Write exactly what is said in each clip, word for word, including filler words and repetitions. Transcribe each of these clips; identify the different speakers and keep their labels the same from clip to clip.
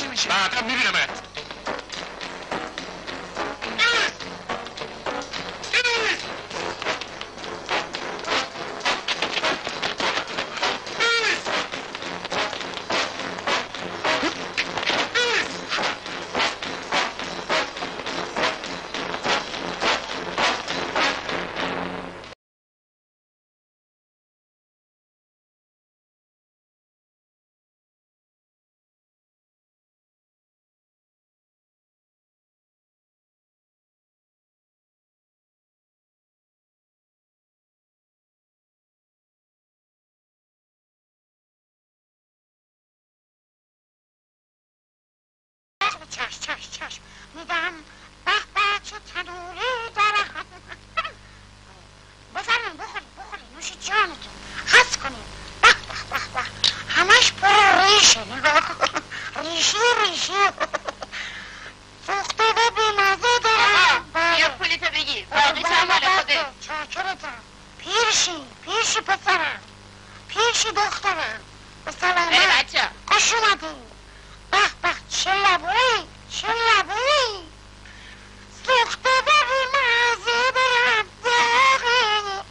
Speaker 1: میشه.
Speaker 2: بعدا میبینمت.
Speaker 3: چشم چشم چشم میگم به به چه تنوری داره. بفرمین بخورید بخورید نوش جانتون حس کنید. به به به به همش پر ریشه. نگاه کن ریشه ریشه سوخته و بیمزه دارم.
Speaker 4: یا پولیتو بگیر باقیش هم مال خوده.
Speaker 3: چاکرتم. پیرشی پیرشی پسرم پیرشی دخترم. به سلامت
Speaker 4: بچه
Speaker 3: خوش اومدی. به به چه لبوی چه لبوی سوخته و بیمزه دارم. داغه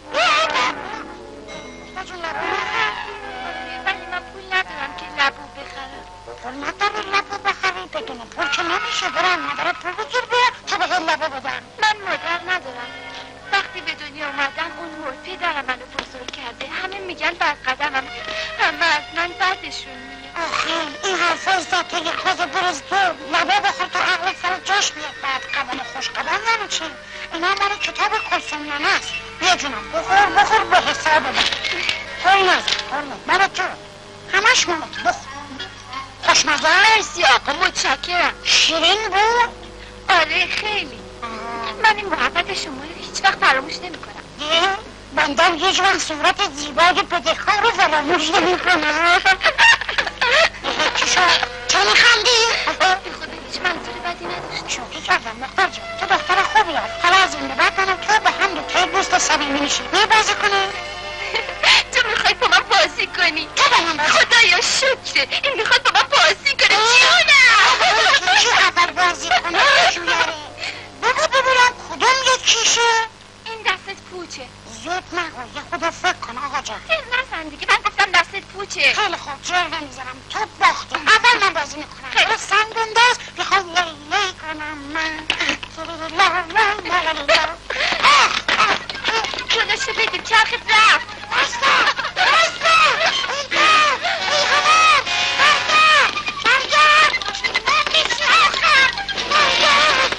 Speaker 3: با جون لبو بخر.
Speaker 4: ولی من پول ندارم که لبو بخرم.
Speaker 3: پول نداری لبو بخری بدون پول که نمیشه. برم نداره پول بگیر بیا تا به لبو بدم.
Speaker 4: من مادر ندارم. وقتی به دنیا اومدم اون مرد پدرم منو بزرگ کرده. همه میگن بد قدمم همه از من بدشون میاد.
Speaker 3: آخه این حرفای زد تو یک روز بروز تو لبه بخور تا عقلت سر جاش بیاد. بعد قدم خوش قدم یعنی چی؟ اینا مال کتاب کلثوم نانه است. بیا جونم بخور بخور به حساب من. پول نزد پول نزد مال تو همش مال تو. بخور خوشمزه.
Speaker 4: مرسی آقا متشکرم.
Speaker 3: شیرین بود؟
Speaker 4: آره خیلی. من این محبت شما رو هیچ وقت فراموش نمی کنم.
Speaker 3: دیه؟ بندم هیچ وقت صورت زیبای بدهکار رو فراموش نمی کنم. چی شد؟ چه میخندی؟
Speaker 4: به خدا هیچ منظور بدی نداشت.
Speaker 3: شوخی کردم مختار جان تو دختر خوبی هست. حالا از این به بعد منم تو به هم دوتای دوست صمیمی میشیم. می بازی کنی؟
Speaker 4: تو میخوای با من بازی کنی؟
Speaker 3: تو با من بازی
Speaker 4: خدایا شکره این میخواد با من بازی کنه. جونم
Speaker 3: کی اول بازی کنه جویاره. بگو ببینم کدوم یکیشه؟
Speaker 4: این دستت پوچه.
Speaker 3: زود نگو یه خدا فکر کن آقا جان.
Speaker 4: تر نزن دیگه من گفتم دستت پوچه.
Speaker 3: خیلی خوب جر نمیذارم تو باختی. اول من بازی میکنم. خیلی سنگون دست میخوام لیلی کنم من.
Speaker 4: جونشو بگیر چرخت رفت.
Speaker 3: بسته بسته اینجا ایهانه برگرد برگرد من میشناختم برگرد.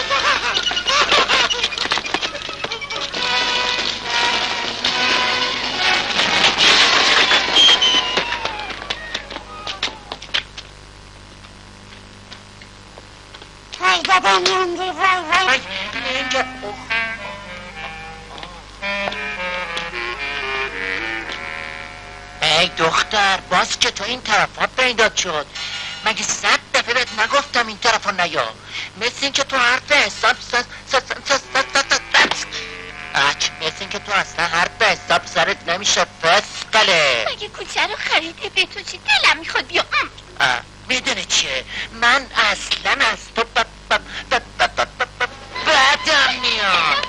Speaker 3: وای دادم میاندی وای وای
Speaker 2: اینجا ای دختر باز که تو این طرفا پیدا شد. مگه صد دفعه بهت نگفتم این طرفا نیا؟ مثل این که تو حرف حساب اچ مثل این که تو اصلا حرف حساب سرت نمیشه فسقله.
Speaker 4: مگه کوچه رو خریده به تو چی دلم میخواد بیا.
Speaker 2: میدونی چیه من اصلا از تو بدم میاد.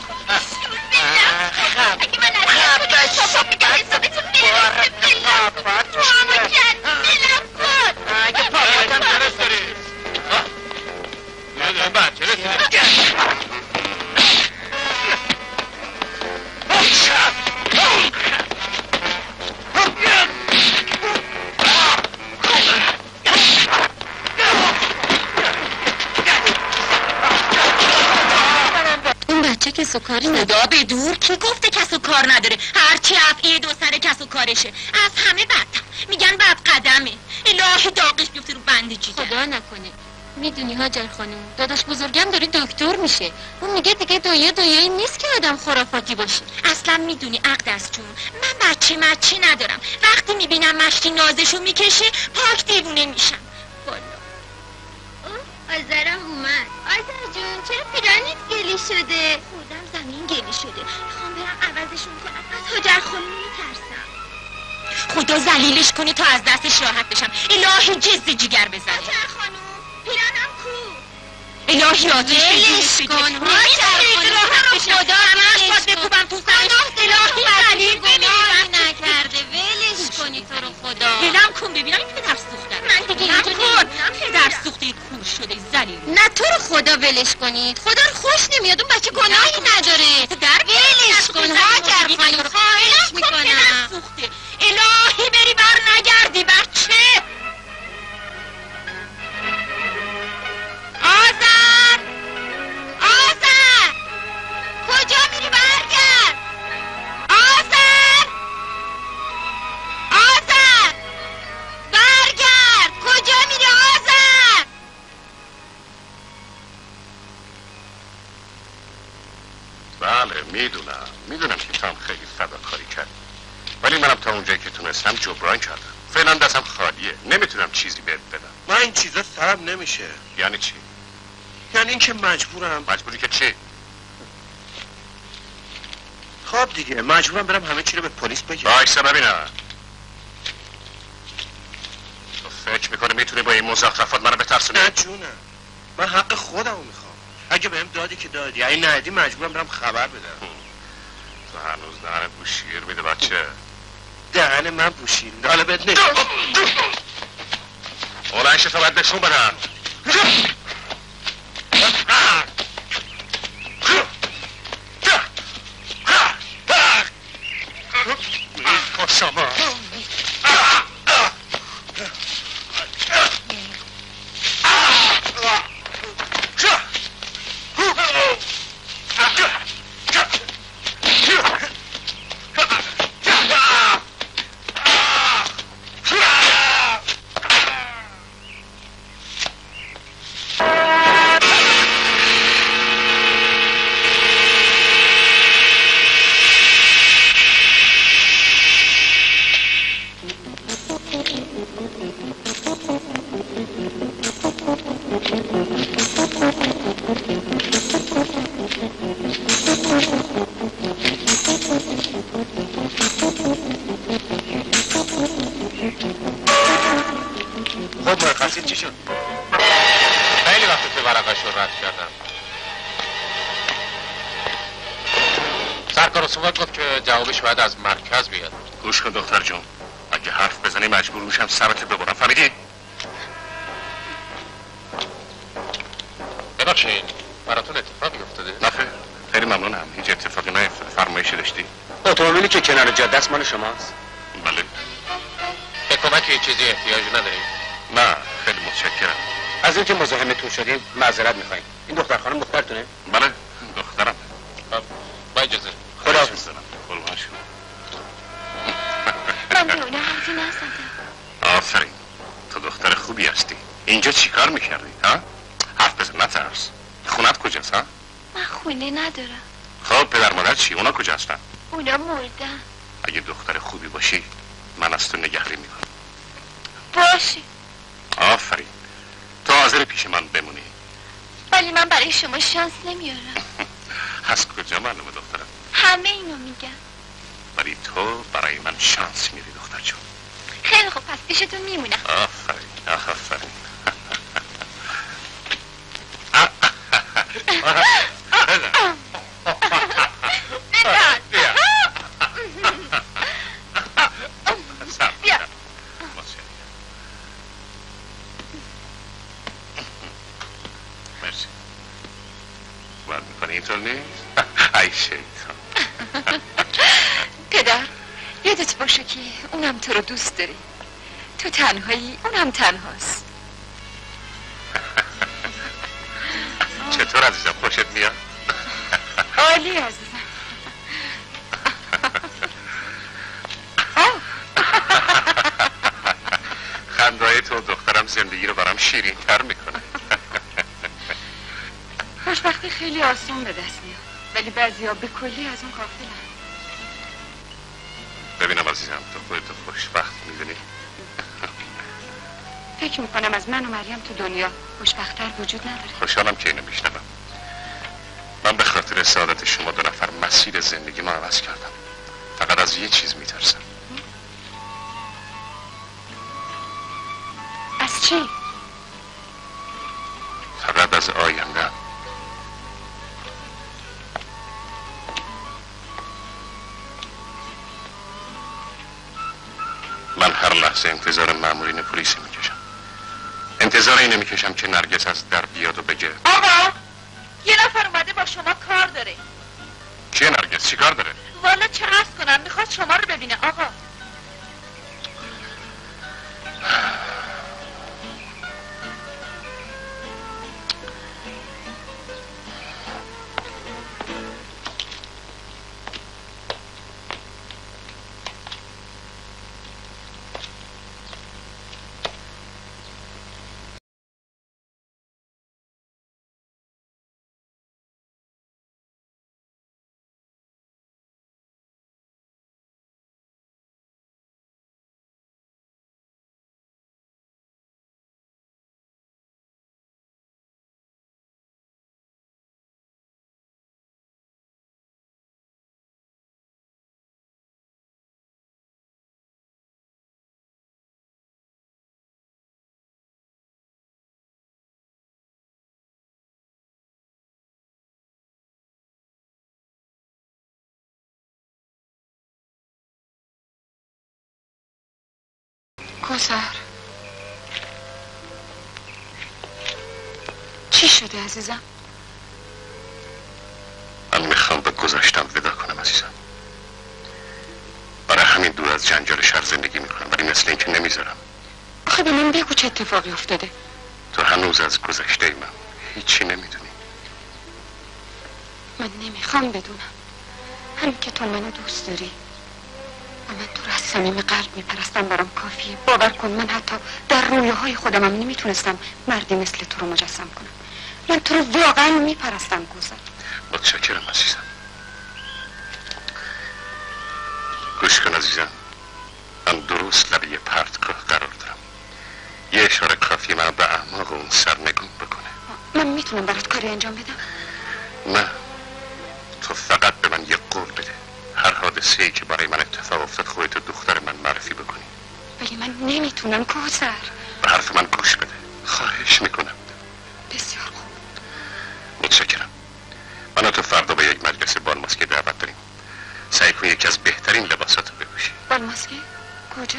Speaker 4: اگه من از تو میگم حسابتون میره دلم کن دلم کن.
Speaker 2: اگه پاپاتم درست داری
Speaker 1: یادم بچه رسیده.
Speaker 4: این بچه کس و کاری نداره.
Speaker 5: به دور کی گفته کس و کار نداره؟ هرچی افعی دو سر کس و کارشه. از همه بدتر میگن بد قدمه. الهی داغش بیفته رو بند جیگر.
Speaker 4: خدا نکنه. میدونی هاجر خانم داداش بزرگم داره دکتر میشه. اون میگه دیگه دویه دویه نیست که آدم خرافاتی باشه.
Speaker 5: اصلا میدونی عقدست جون من بچه مچی ندارم. وقتی میبینم مشتی نازشو میکشه پاک دیوونه میشم. والا
Speaker 4: آزرم اومد. آزر جون چرا پیرانیت گلی شده؟
Speaker 5: خودم زمین گلی شده. میخوام برم عوضشون کنم. از هاجر خانم میترسم. خدا ذلیلش کنه تا از دستش راحت بشم. الهی جز جیگر بزنه.
Speaker 4: هاجر خانم
Speaker 5: الهی آتیش
Speaker 4: ولش کن
Speaker 5: خدا همش باید بکوبم تو سرش الهی علی
Speaker 4: گناهی نکرده ولش کنی تو رو خدا
Speaker 5: دلم کن ببینم این پدر سوخته
Speaker 4: من دیگه اینجا نمیدونم
Speaker 5: پدر سوخته کور شده زلیل
Speaker 4: نه تو رو خدا ولش کنید خدا رو خوش نمیاد اون بچه گناهی نداره ولش کن هاجر خانم خواهش میکنم
Speaker 5: سوخته الهی بری بر نگردی بچه
Speaker 4: آذر آذر کجا میری برگرد آذر آذر برگرد کجا میری آذر
Speaker 1: بله میدونم میدونم که تو هم خیلی فداکاری کردی ولی منم تا اونجایی که تونستم جبران کردم فعلا دستم خالیه نمیتونم چیزی بهت بدم
Speaker 6: من این چیزا سرم نمیشه
Speaker 1: یعنی چی؟
Speaker 6: یعنی اینکه مجبورم
Speaker 1: مجبوری که چی؟
Speaker 6: خب دیگه مجبورم برم همه چی رو به پلیس بگم
Speaker 1: بایسته ببینم تو فکر میکنه میتونی با این مزخرفات منو بترسونی؟
Speaker 6: نه جونم من حق خودمو میخوام اگه بهم دادی که دادی اگه ندی مجبورم برم خبر بدم
Speaker 1: تو هنوز دهنت بوشیر میده بچه
Speaker 6: دهن من بوشیر حالا بهت نشون
Speaker 1: اولنش تو باید نشون بدم شما باید از مرکز بیاد گوش کن دختر جون اگه حرف بزنی مجبور میشم سرت ببرم فهمیدی؟ ببخشین براتون اتفاقی افتاده؟ نه خیر خیلی ممنونم هیچ اتفاقی نیفتاده فرمایشی داشتی؟
Speaker 7: اتومبیلی که کنار جاده است مال شماست؟
Speaker 1: بله
Speaker 7: به کمک چیزی احتیاج ندارید؟
Speaker 1: نه خیلی متشکرم
Speaker 7: از اینکه مزاحمتون شدیم معذرت میخوایم این دختر خانم دخترتونه؟
Speaker 1: بله دخترم
Speaker 7: با اجازه
Speaker 1: خدا حافظ قربان شما
Speaker 4: من به اونه حرفی نزدم
Speaker 1: آفرین تو دختر خوبی هستی اینجا چی کار میکردی ها؟ حرف بزن نترس خونت کجاست ها؟
Speaker 4: من خونه ندارم
Speaker 1: خب پدر مادر چی؟ اونا کجا هستن؟
Speaker 4: اونا مردن
Speaker 1: اگه دختر خوبی باشی من از تو نگهداری میکنم
Speaker 4: باشه
Speaker 1: آفرین تو حاضر پیش من بمونی
Speaker 4: ولی من برای شما شانس نمیارم
Speaker 1: از کجا معلومه دخترم؟
Speaker 4: همه اینو میگن
Speaker 1: ولی تو برای من شانس میری دختر جون
Speaker 4: خیلی خوب پس پیشتون میمونم
Speaker 1: آفرین آفرین بیا مرسی باید میکنی اینطور نیست؟ ای شیطان
Speaker 8: پدر یادت باشه که اونم تو رو دوست داری تو تنهایی اونم تنهاست
Speaker 1: چطور عزیزم خوشت میاد؟
Speaker 8: عالی عزیزم
Speaker 1: خندهای تو دخترم زندگی رو برام شیرین تر میکنه
Speaker 8: خوشبختی خیلی آسون به دست میاد ولی بعضی ها به کلی از اون غافلن
Speaker 1: ببینم عزیزم تو خودتو خوشبخت میدونی؟
Speaker 8: فکر میکنم از من و مریم تو دنیا خوشبخت‌تر وجود نداره
Speaker 1: خوشحالم که اینو میشنوم من به خاطر سعادت شما دو نفر مسیر زندگی ما عوض کردم فقط از یه چیز میترسم
Speaker 8: از چی؟
Speaker 1: فقط از آینده من هر لحظه انتظار مامورین پلیسی میکشم. انتظار اینو میکشم که نرگس از در بیاد و بگه
Speaker 4: آقا یه نفر اومده با شما کار داره.
Speaker 1: کیه نرگس؟ چی کار داره؟
Speaker 4: والا چه عرض کنم، میخواد شما رو ببینه آقا.
Speaker 8: کوثر چی شده عزیزم؟
Speaker 1: من میخوام به گذشتم ودا کنم عزیزم. برای همین دور از جنجال شهر زندگی میکنم، ولی مثل این که نمیذارم.
Speaker 8: آخه به من بگو چه اتفاقی افتاده.
Speaker 1: تو هنوز از گذشته من هیچی نمیدونی.
Speaker 8: من نمیخوام بدونم. همین که تو منو دوست داری و من تو رو از صمیم قلب میپرستم برام کافیه. باور کن من حتی در رویاهای خودمم نمیتونستم مردی مثل تو رو مجسم کنم. من تو رو واقعا میپرستم کوثر.
Speaker 1: متشکرم عزیزم. گوش کن عزیزم، من درست لبه یه پرتگاه قرار دارم. یه اشاره کافی من به اعماق اون سرنگون بکنه.
Speaker 8: من میتونم برات کاری انجام بدم؟
Speaker 1: نه، تو فقط به من یه قول بده. هر حادثه ای که برای من اتفاق افتاد خودت دختر من معرفی بکنی.
Speaker 8: ولی من نمیتونم کوثر.
Speaker 1: به حرف من گوش بده، خواهش میکنم.
Speaker 8: بسیار خوب.
Speaker 1: متشکرم. من و تو فردا به یک مجلس بالماسکه دعوت داریم. سعی کن یکی از بهترین لباساتو بپوشی.
Speaker 8: بالماسکه؟ کجا؟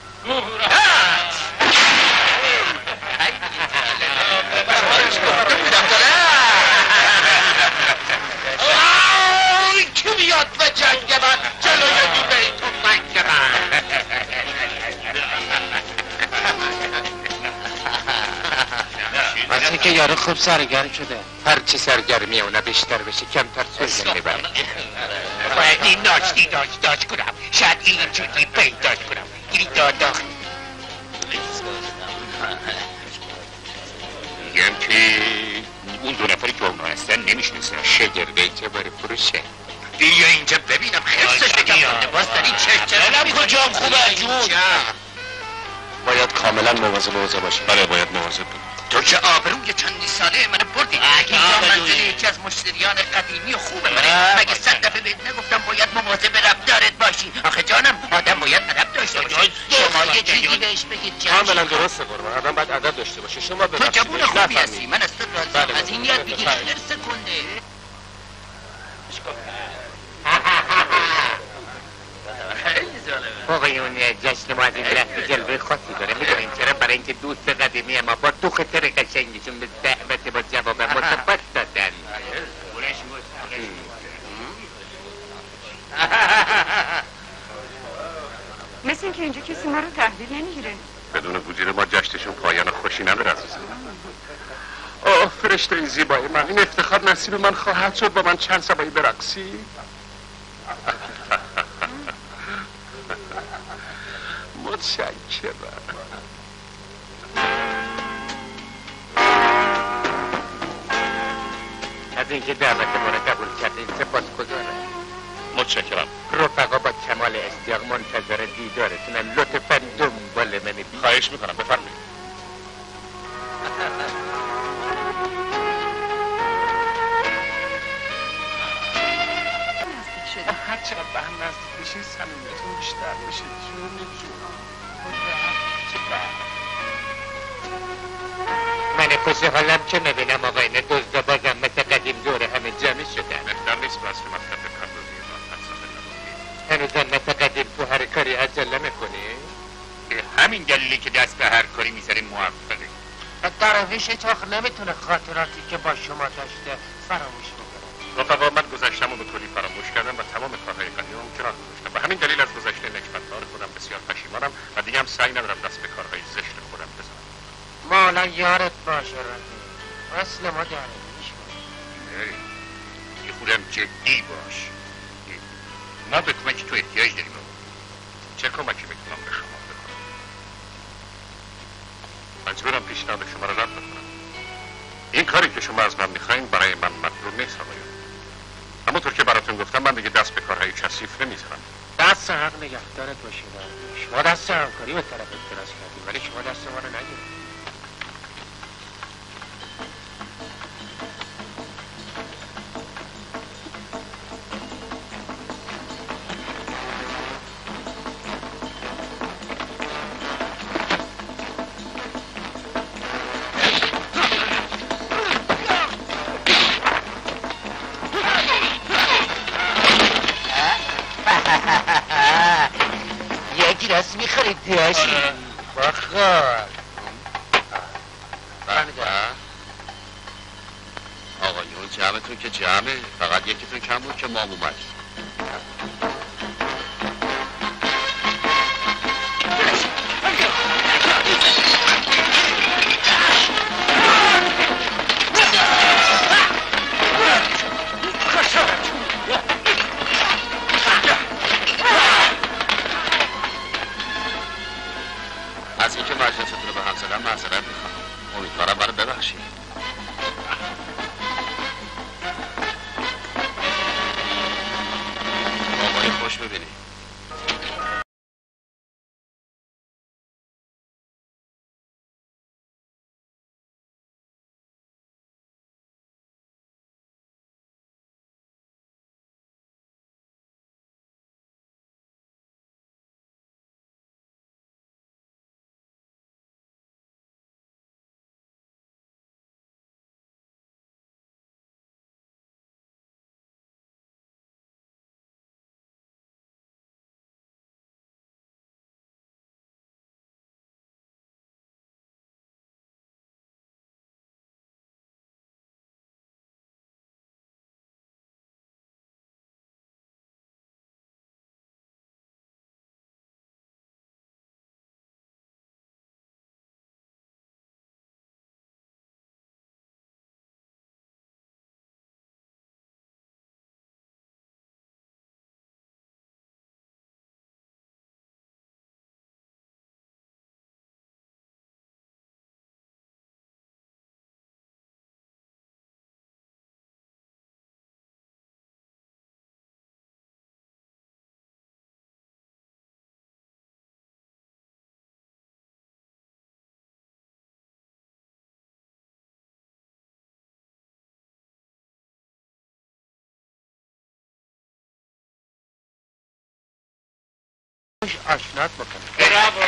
Speaker 2: کی بیاد و جنگ من جلوی دیده تو منگ من.
Speaker 7: وقتی که یارو خوب سرگرم شده، هرچی سرگرمی اونا بیشتر بشه کمتر سوزن میبره.
Speaker 2: باید این ناشتی داشت داشت کنم، شاید اینجوری پیداش کنم. این دادا
Speaker 1: میگم که اون دو نفری که اونا هستن نمیشنسن. شگرده که باره فروشه.
Speaker 2: بیا اینجا ببینم خیستش بگم باز داری چه چه دلم کجام خوبه جون.
Speaker 1: باید کاملا مواظب اوضاع باشی. بله باید مواظب بود.
Speaker 2: تو که آبروی چندی ساله منو بردی. اینجا منزل یکی از مشتریان قدیمی و خوب منه. مگه صد دفعه بهت نگفتم باید مواظب رفتارت باشی. آخه جانم آدم باید ادب داشته باشه. شما یه چیزی بهش بگید جان.
Speaker 1: کاملا درسته قربان. آدم باید ادب داشته باشه. شما
Speaker 2: تو
Speaker 1: ببخشید.
Speaker 2: جوون خوبی هستی. من از تو راضیم. از این یاد بگیر. هر سکونده.
Speaker 7: آقایون جشن ما از این لحظه جلوه خاصی داره. میدونین چرا؟ برای اینکه دوست قدیمی ما با دو خطر قشنگشون به دعوت با جواب مثبت دادن.
Speaker 8: مثل اینکه اینجا کسی ما رو تحویل نمیگیره.
Speaker 1: بدون وجود ما جشنشون پایان خوشی نداره عزیزم. آه فرشته این زیبایی من، این افتخار نصیب من خواهد شد با من چند سبایی برقصی. متشکرم.
Speaker 7: از اینکه دعوت ما رو قبول کردین سپاسگزارم.
Speaker 1: متشکرم.
Speaker 7: رفقا با کمال اشتیاق منتظر دیدارتونن. لطفاً دنبال من بید.
Speaker 1: خواهش میکنم بفرمایید.
Speaker 6: هر چقدر به هم نزدیک بشین صمیمیتون بیشتر بشه. جون جون
Speaker 7: من خوش حالم که میبینم آقاین دزدا بازم مثل قدیم دور همه جمع شدن.
Speaker 1: بهتر نیست بس که مطلب پردازی ما فلسفه نبودی.
Speaker 7: هنوزم مثل قدیم تو هر کاری عجله میکنی؟ همین دلیلی که دست به هر کاری میذاریم موفقه.
Speaker 6: درویش چاخ نمیتونه خاطراتی که با شما داشته فراموش بکنه.
Speaker 1: رفقا، من گذشتم و به کلی فراموش کردم و تمام کارهای قدیمم کنار گذاشتم و همین دلیل از گذشته نکبت‌دار خودم بسیار پشیمانم و دیگه هم سعی ندارم دست به کارهای زشت خودم بزنم.
Speaker 6: مالا یارت باشه رفیق، اصل ما درویش باشه.
Speaker 7: یه خودم جدی باش. ما به کمک تو احتیاج داریم.
Speaker 1: چه کمکی میتونم به شما بکنم؟ مجبورم پیشنهاد شما رو رد بکنم. این کاری که شما از من میخواین برای من مطلوب نیست آقایون. همونطور که براتون گفتم من دیگه دست به کارهای کثیف نمیذارم.
Speaker 6: دست حق نگهدارت باشه درویش. ما دست همکاری به طرف دراز کردیم ولی شما دست ما رو نگیرید.
Speaker 2: گیلاس میخورید دیاشی
Speaker 6: بخور.
Speaker 1: آقایون جمعتون که جمعه، فقط یکیتون کم بود که مام اومد. از اینکه مجلستون رو به هم زدم معذرت میخوام. امیدوارم برای ببخشید. آقای خوش ببینید.
Speaker 6: آشنات بکنم.
Speaker 7: برافو.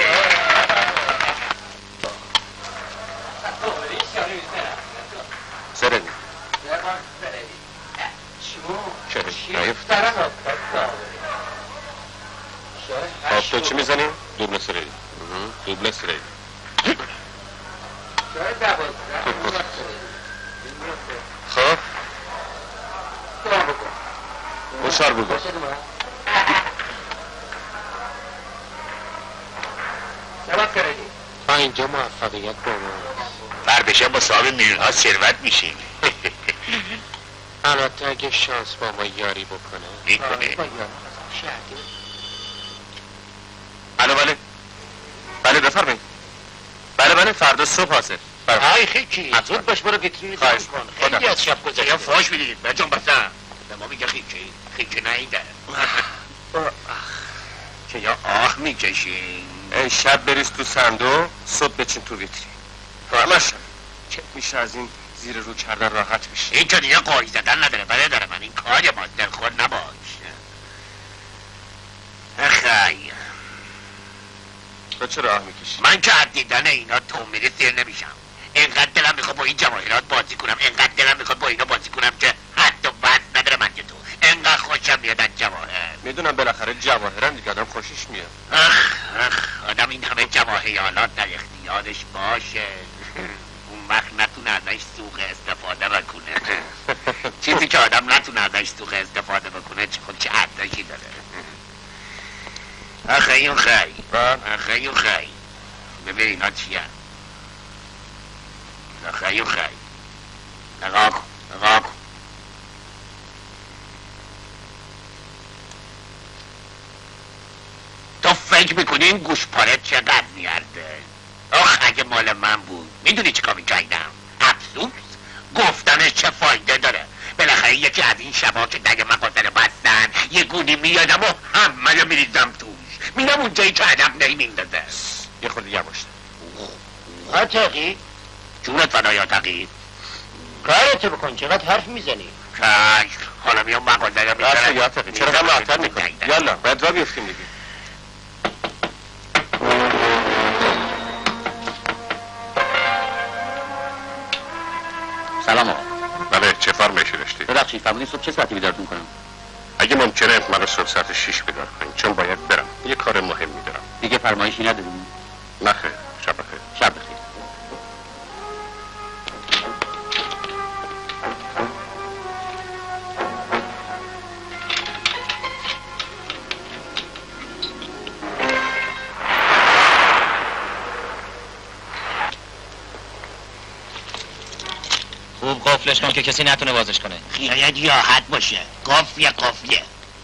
Speaker 1: سرنی چه نیفت؟ خب تو چی میزنی؟ دوبله سرنی دوبله سرنی خب بشار بگو.
Speaker 6: با اینجا موفقیت با ما
Speaker 7: فردشم با صاحب میلیون ها ثروت میشیم.
Speaker 6: البته اگه شانس با ما یاری بکنه
Speaker 7: میکنه.
Speaker 1: الو بله بله بفرمایید. بله بله فردا صبح حاضر.
Speaker 7: آی خیلی زود باش برو ویترین
Speaker 1: خواهش
Speaker 7: کن.
Speaker 1: خدا.
Speaker 7: خیلی از شب گذشته. یا فاش میدید بجان بسن به ما میگه خیلی خیلی نیده که یا آه میکشین.
Speaker 1: ای شب بریز تو صندوق صبح بچین تو ویترین. همش چه میشه از این زیر رو کردن راحت میشه.
Speaker 7: این که دیگه قایی زدن نداره برادر من. این کار ما دلخور نباش. اخی
Speaker 1: تو چه راه میکشی؟
Speaker 7: من که از دیدن اینا تو میره سیر نمیشم. اینقدر دلم میخواد با این جواهرات بازی کنم، اینقدر دلم میخواد با اینا بازی کنم که حد و بس نداره من که تو. اینقدر خوشم میاد از جواهر.
Speaker 1: میدونم بالاخره جواهرم دیگه آدم خوشش میاد.
Speaker 7: اخ اخ آدم این همه جواهرالات در اختیارش باشه اون وقت نتونه ازش سوء استفاده بکنه. چیزی که آدم نتونه ازش سوء استفاده بکنه خود چه ارزشی داره؟ آخه این خیلی آخه این خیلی ببین اینا چیه؟ آخه این خیلی نگاه کن نگاه کن تو فکر میکنی این گوش پاره چقدر میارده؟ آخ اگه مال من بود میدونی چیکار میکردم؟ افسوس گفتنش چه فایده داره؟ بالاخره یکی از این شبا که در مغازه بستن یه گونی میادم و همه رو میریزم توش میرم اونجایی که آدم نمیندازه.
Speaker 1: یه خود یواش
Speaker 2: آتقی
Speaker 7: جونت فدای آتقی
Speaker 2: کارتو بکن چقدر حرف میزنی؟
Speaker 7: کش حالا میام مغازه رو میزنم
Speaker 1: یا آتقی چرا هم معطل میکنی؟ یالا باید را بیفتیم دیگه.
Speaker 7: سلام آقا.
Speaker 1: بله چه فرمایشی داشتی؟
Speaker 7: ببخشید فرمودین صبح چه ساعتی بیدارتون کنم؟
Speaker 1: اگه ممکنه من صبح ساعت شیش بیدار کنیم چون باید برم یه کار مهمی دارم.
Speaker 7: دیگه فرمایشی نداریم؟
Speaker 1: نه خیر شب بخیر.
Speaker 7: شب بخیر.
Speaker 2: خوب قفلش کن که کسی نتونه بازش کنه.
Speaker 7: شاید راحت باشه. قفل قفله.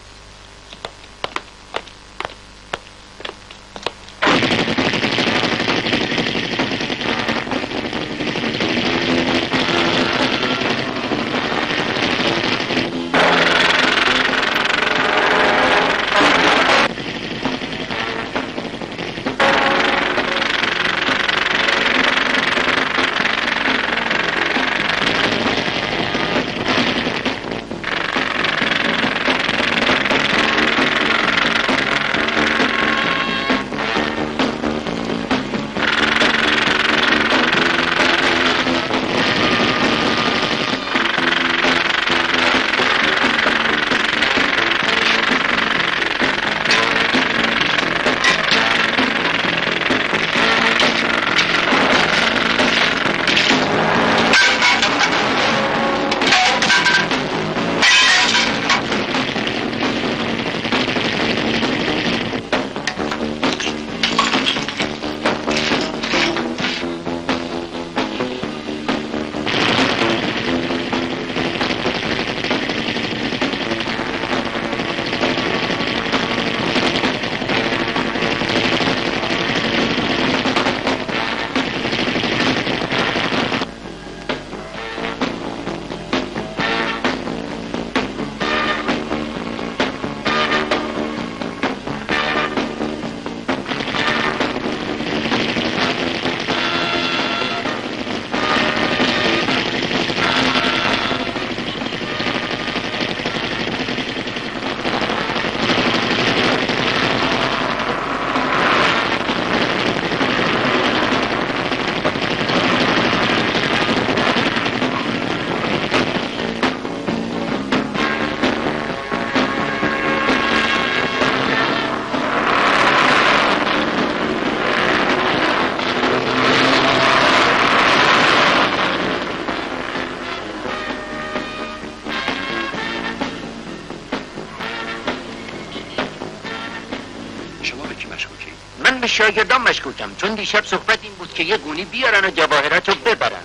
Speaker 7: شاگردان مشکوکم چون دیشب صحبت این بود که یه گونی بیارن و جواهرات رو ببرن.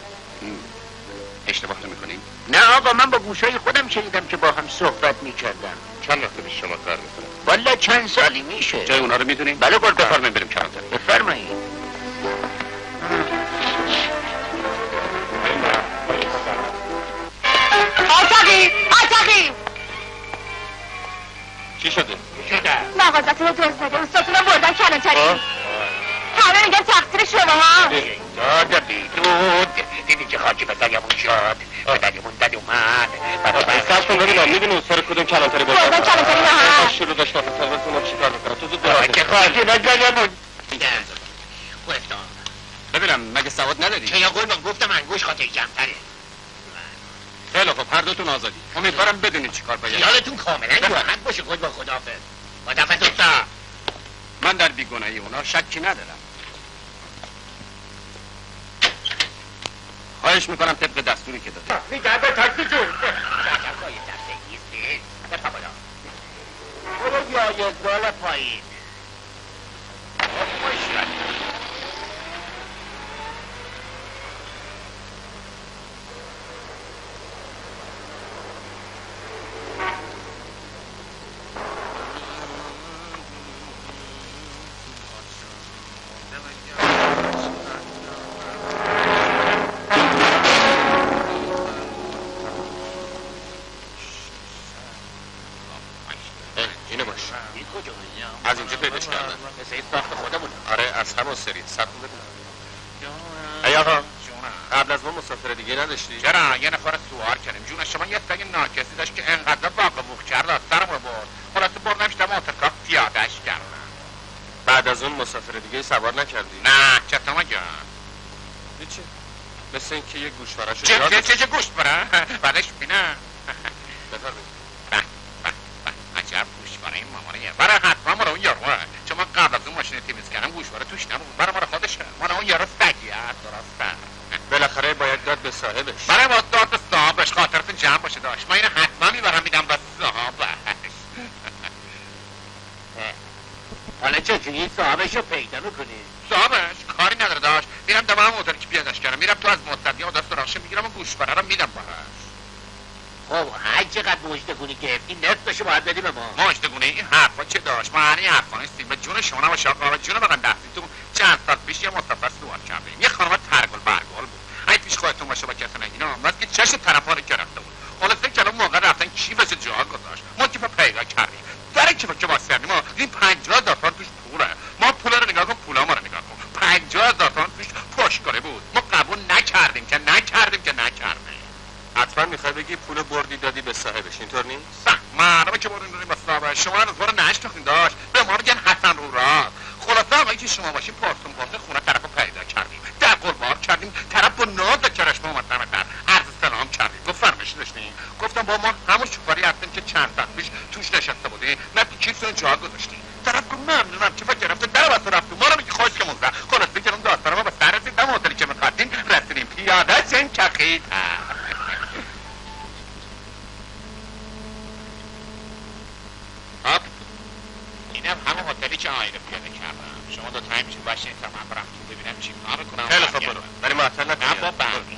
Speaker 1: اشتباه نمی‌کنی؟
Speaker 7: نه آقا من با گوشای خودم شنیدم که با هم صحبت می‌کردن.
Speaker 1: چند وقت پیش شما کار می‌کنید؟
Speaker 7: والا چند سالی میشه.
Speaker 1: جای اونا رو می‌دونین؟
Speaker 7: بله قربان.
Speaker 1: بفرمایید بریم کلانتر.
Speaker 7: بفرمایید.
Speaker 3: آتقی آتقی
Speaker 1: چی شده؟
Speaker 7: شده؟
Speaker 3: مغازتون رو دزد زده استادتون رو بردن کلانتری. همه میگن تقصیر شما ها.
Speaker 7: داد بیدود دیدی که خاکی به درمون شد به درمون دد اومد
Speaker 1: سرس کن ببینم میدونی سر کدوم کلانتری بردن؟
Speaker 3: بردن کلانتری نه ها.
Speaker 1: شروع داشتن سرویس اونا چی کار میکنن؟ تو زود برای
Speaker 7: که خاکی به درمون گفتم
Speaker 1: ببینم مگه سواد نداری؟
Speaker 7: چه یا قربان گفتم انگوش خاطر کمتره.
Speaker 1: خیلی خب هر دوتون آزادی. امیدوارم بدونید چی کار باید.
Speaker 7: خیالتون کاملا راحت باشه. خود با خداحافظ. خداحافظ دوستا.
Speaker 1: من در بیگناهی اونا شکی ندارم. خواهش میکنم طبق دستوری که داده.
Speaker 7: میگم به تاکسی جون جاگرگاه یه دسته ایستی بپا بالا برو یای گل پایین خوش شد.
Speaker 1: از اینجا پیداش کردن
Speaker 7: مثل این ساخت خودمون.
Speaker 1: آره از همون سرید سب کن ببینم. ای آقا قبل از ما مسافر دیگه نداشتی؟
Speaker 7: چرا یه نفر سوار کردیم جون شما یه سگ ناکسی داشت که انقدر واقع بوخ کرد از سرم رو برد خلاصه بردمش دم آترکاف پیادهش کردم.
Speaker 1: بعد از اون مسافر دیگه سوار نکردی؟
Speaker 7: نه چطور مگه
Speaker 1: هیچی مثل اینکه یه گوشوارشو
Speaker 7: چه
Speaker 1: جا
Speaker 7: چه چه چه گوشت بره بعدش بینه
Speaker 1: بفرمایید.
Speaker 7: به به به عجب گوشواره این مامانه برای حتما مرا اون یاروه چون من قبل از اون ماشین تمیز کردم گوشواره توش نبود برای مرا خودشه مرا اون یارو سگیه درسته
Speaker 1: بالاخره باید داد به صاحبش.
Speaker 7: برای ما داد به صاحبش خاطرتون جمع باشه داشت من اینو حتما میبرم میدم به صاحبش. حالا چه چونی صاحبش رو پیدا میکنی؟ صاحبش کاری نداره داشت میرم دم هم موتر که پیادش کردم میرم تو از مصدی ها دست راشه میگیرم و گوشواره رو میدم باش. خب هر چقدر مجدگونی گرفتی نصفشو باید بدی به ما. مجدگونی این حرفا چه داشت ما هر این حرفا نیستیم به جون شما و شاق آقا جون بقیم دستیتون چند سال پیش یه مسافر سوار کردیم یه خانم ترگل برگل بود این پیش خواهتون باشه با کسی نگینا بس که چشم طرف ها رو گرفته بود خلاصه که الان موقع رفتن کیفش جا گذاشت ما کیف پیدا کردیم در کیف که واسه کردیم ما این پنجاه هزار تومان توش پوله ما پولا رو نگاه کن پولا ما رو نگاه کن پنجاه هزار تومان توش پشتکاره بود ما قبول نکردیم که نکردیم که نکردیم.
Speaker 1: حتما میخوای بگی پول بردی دادی به صاحبش اینطور نیست؟
Speaker 7: صح معلومه که بردیم دادیم به صاحبش شما هنوز ما رو نشناختین داشت به ما میگن حسن رو راه خلاصه آقایی که شما باشین پارتون پارتون خونه طرف رو پیدا کردیم در قلبار کردیم طرف با ناز به کرشمه اومد دمتر عرض سلام کردیم گفت فرمایشی داشتیم گفتم با ما همون شوفاری هستیم که چند وقت پیش توش نشسته بودیم نه تو کیف جا گذاشتیم طرف گفت ممنونم که فکر گرفته در بسته رفتیم ما رو میگه خوش که مونده خلاصه کردم داستان ما به سر رسید دم هتلی که میخواستیم رسیدیم پیاده چند چخید اینم همون هتلی که آینه پیاده کردم شما دو تا همیشه باشین تا من برم تو ببینم چی کار کنم.
Speaker 1: خیلی خوب برو ولی معطل نکنی.
Speaker 7: نه با برمی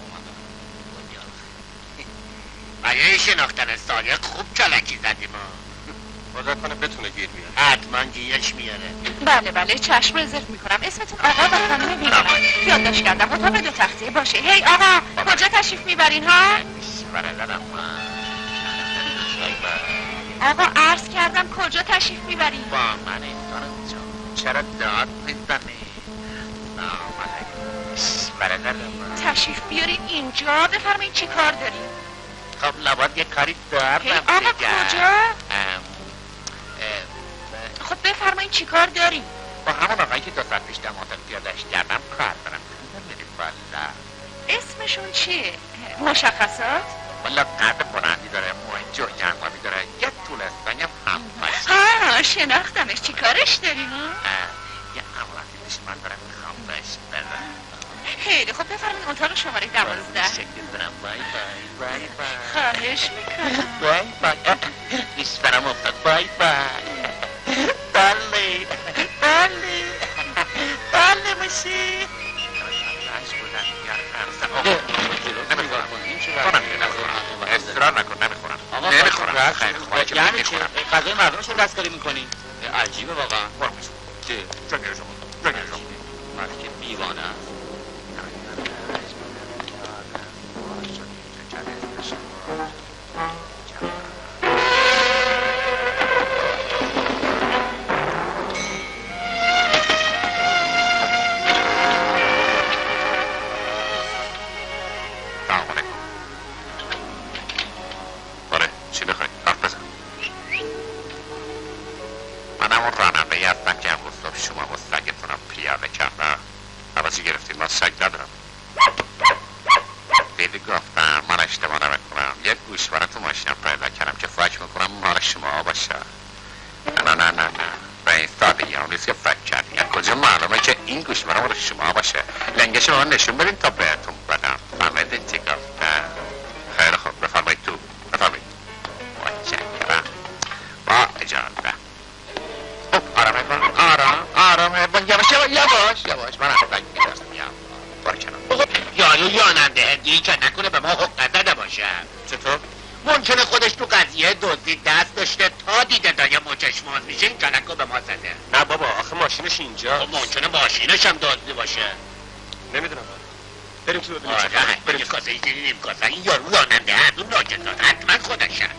Speaker 7: اومدم یه شناختن سالیق خوب کلکی زدیم
Speaker 1: خدا کنه بتونه گیر بیاره.
Speaker 7: حتما گیرش میاره.
Speaker 8: بله بله چشم رزرو میکنم اسمتون آقا و خانم بیرانه یادداشت کردم اتاق دو تخته باشه. هی آقا کجا تشریف میبرین ها؟
Speaker 7: برادرم
Speaker 8: آقا عرض کردم کجا تشریف میبرین؟
Speaker 7: با من دارم جان چرا داد میزنی؟ سلام علیکم برادرم
Speaker 8: تشریف بیارین اینجا بفرمایین چی کار دارین؟
Speaker 7: خب لابد یه کاری دارم
Speaker 8: هی آقا کجا؟ خب بفرمایین چی کار دارین؟
Speaker 7: با همون آقایی که دو ساعت پیش دماتر پیادش کردم کار دارم میریم بالا.
Speaker 8: اسمشون چیه؟ مشخصات؟
Speaker 7: والا قد بلندی داره موهای جوگرمابی داره یه طولستانی هم هم پشت
Speaker 8: ها شناختمش چی کارش دارین؟
Speaker 7: یه امراتی دشمن دارم میخوام بهش برم.
Speaker 8: خیلی خب بفرمایین اتاق شماره دوازده.
Speaker 7: شکل دارم بای بای بای بای
Speaker 8: خواهش میکنم.
Speaker 7: بای بای نیسترم افتاد بای بای بله بله بله باشی اصرار نکن نمیخورم نمیخورم خیلی خواه یعنی چه؟ غذای مردمشو دستکاری میکنی؟ عجیبه واقعا چه؟ جاگیر شما جاگیر شما مرد که بیوانه است شما باشه. نه نه نه نه به این سادگی هم نیست که فکر
Speaker 1: گوشوارم رو شما باشه لنگش رو نشون بدین تا بهتون بدم فهمیدین چی گفتم؟ خیلی خوب بفرمایید تو بفرمایید متشکرم با اجازه خب آرام اربان آرام آرام اربان یواش یواش یواش من اصلا میدرسم یا باری کنم
Speaker 7: یارو یاننده هندی که نکنه به ما حقوق داده باشه.
Speaker 1: چطور؟
Speaker 7: ممکنه خودش تو قضیه دزدی دست داشته تا دیده دایه مچشماز میشه این کلکو به ما زده.
Speaker 6: نه بابا آخه ماشینش اینجا.
Speaker 7: خب ممکنه ماشینش هم دزدی باشه.
Speaker 6: نمیدونم بریم تو ببینیم.
Speaker 7: آره بریم کاسه ایجوری نیم کاسه این یارو یاننده هست اون ناجزاد حتما خودشه.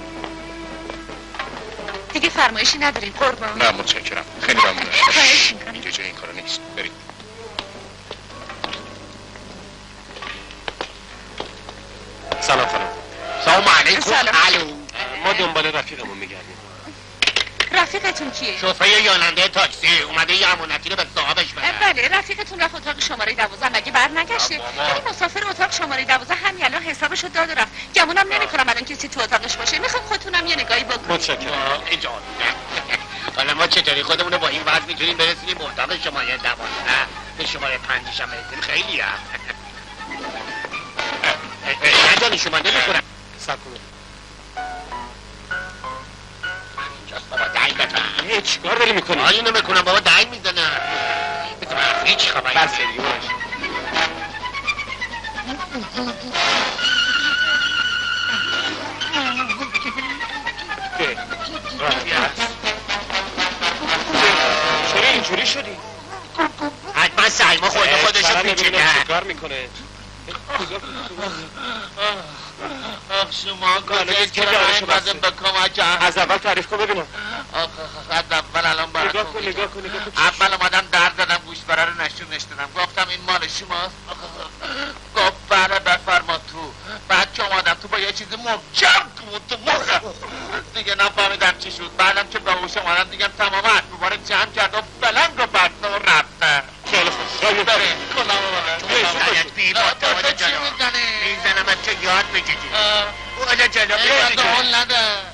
Speaker 8: دیگه فرمایشی نداریم قربان.
Speaker 1: نه متشکرم خیلی ممنونم.
Speaker 8: خواهش می‌کنم.
Speaker 1: اینجا جای این کارا نیست برید.
Speaker 6: سلام خانم.
Speaker 7: سلام علیکم.
Speaker 8: سلام.
Speaker 7: الو.
Speaker 6: ما دنبال رفیقمون میگردیم.
Speaker 8: رفیقتون کیه؟
Speaker 7: شوفه یاننده تاکسی اومده یه امانتی رو به صاحبش بده.
Speaker 8: بله رفیقتون رفت اتاق شماره دوازده مگه بر نگشته؟ این مسافر اتاق شماره دوازده همین الان حسابشو داد و رفت. گمونم نمیکنم الان کسی تو اتاقش باشه. میخوام خودتونم یه نگاهی بکنید.
Speaker 6: متشکرم.
Speaker 7: اینجا حالا ما چطوری خودمون رو با این وضع میتونیم برسونیم اتاق شماره دوازده به شماره پنجش هم برسیم خیلی هم ندانی شما نمیکنم
Speaker 6: سب کنید.
Speaker 7: اینجاست بابا دهی بزن
Speaker 6: ای چیکار داری میکنی؟
Speaker 7: آلی نمیکنم بابا دهی میزنم بزن هیچ خبری
Speaker 6: بس دیگه باش. چرا اینجوری شدی؟
Speaker 7: حتما سلما خورده خودشو پیچیده
Speaker 6: چیکار میکنه؟
Speaker 7: آخ شما کجایید که نایمدم به کمکم
Speaker 6: از اول تعریف کن ببینم.
Speaker 7: آخ از اول الان
Speaker 6: نگاه
Speaker 7: براتون
Speaker 6: کن نگاه کن نگاه کن.
Speaker 7: اول اومدم در دادم گوشواره رو نشونش دادم گفتم این مال شماست گفت بله بفرما تو بعد که اومدم تو با یه چیزی محکم تو تو مخم دیگه نفهمیدم چی شد بعدم که به هوش اومدم دیگه تمام اسبابا رو جمع کرد و بلنگ رو بسته و رفته
Speaker 6: خیلی خوب.
Speaker 7: بریم کلام رو بی باتا چی میزنه؟ میزنم که یاد بگیری اولا جلو بگیری حال نده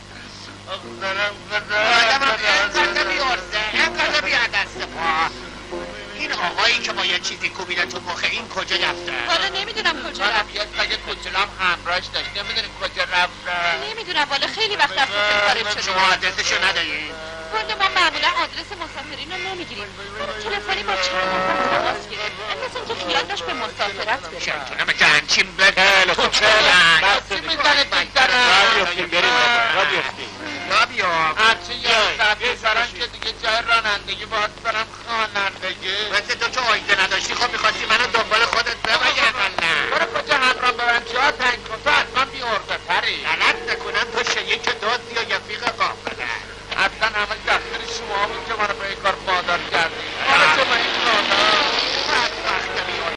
Speaker 7: آدم رو اینقدر بیارزه اینقدر بیار دست پا این آقایی که با یه چیزی کوبیده تو مخه این کجا رفته؟
Speaker 8: والا نمیدونم کجا رفت.
Speaker 7: یه سگ کوچولم همراهش داشت نمیدونیم کجا رفته
Speaker 8: نمیدونم والا خیلی وقت رفت خارج شده.
Speaker 7: شما آدرسشو ندارین؟
Speaker 8: والا ما معمولا آدرس مسافرین رو نمیگیریم. تلفنی با چند نفر تماس گرفت. مثل اینکه خیال داشت به مسافرت بره.
Speaker 7: شیطونه مثل همچین بده تو چرا؟ چی میزنه بیشتره؟
Speaker 6: را بیافتیم بریم را بیافتیم.
Speaker 7: را بیافت هرچی یه صفحه سرم که دیگه جای رانندگی باید برم خوانندگی مثل تو که آیده نداشتی خب میخواستی منو دنبال خودت ببرم برو کجا همراه ببرم جا تنگ کن تو حتما بی ارزه تری غلط نکنم تو شیک دزدی یا یفیق قافله اصلا همه دفتر شما بود که منو به این کار وادار کردی برو تو به این وادار بدبخت می‌کنی.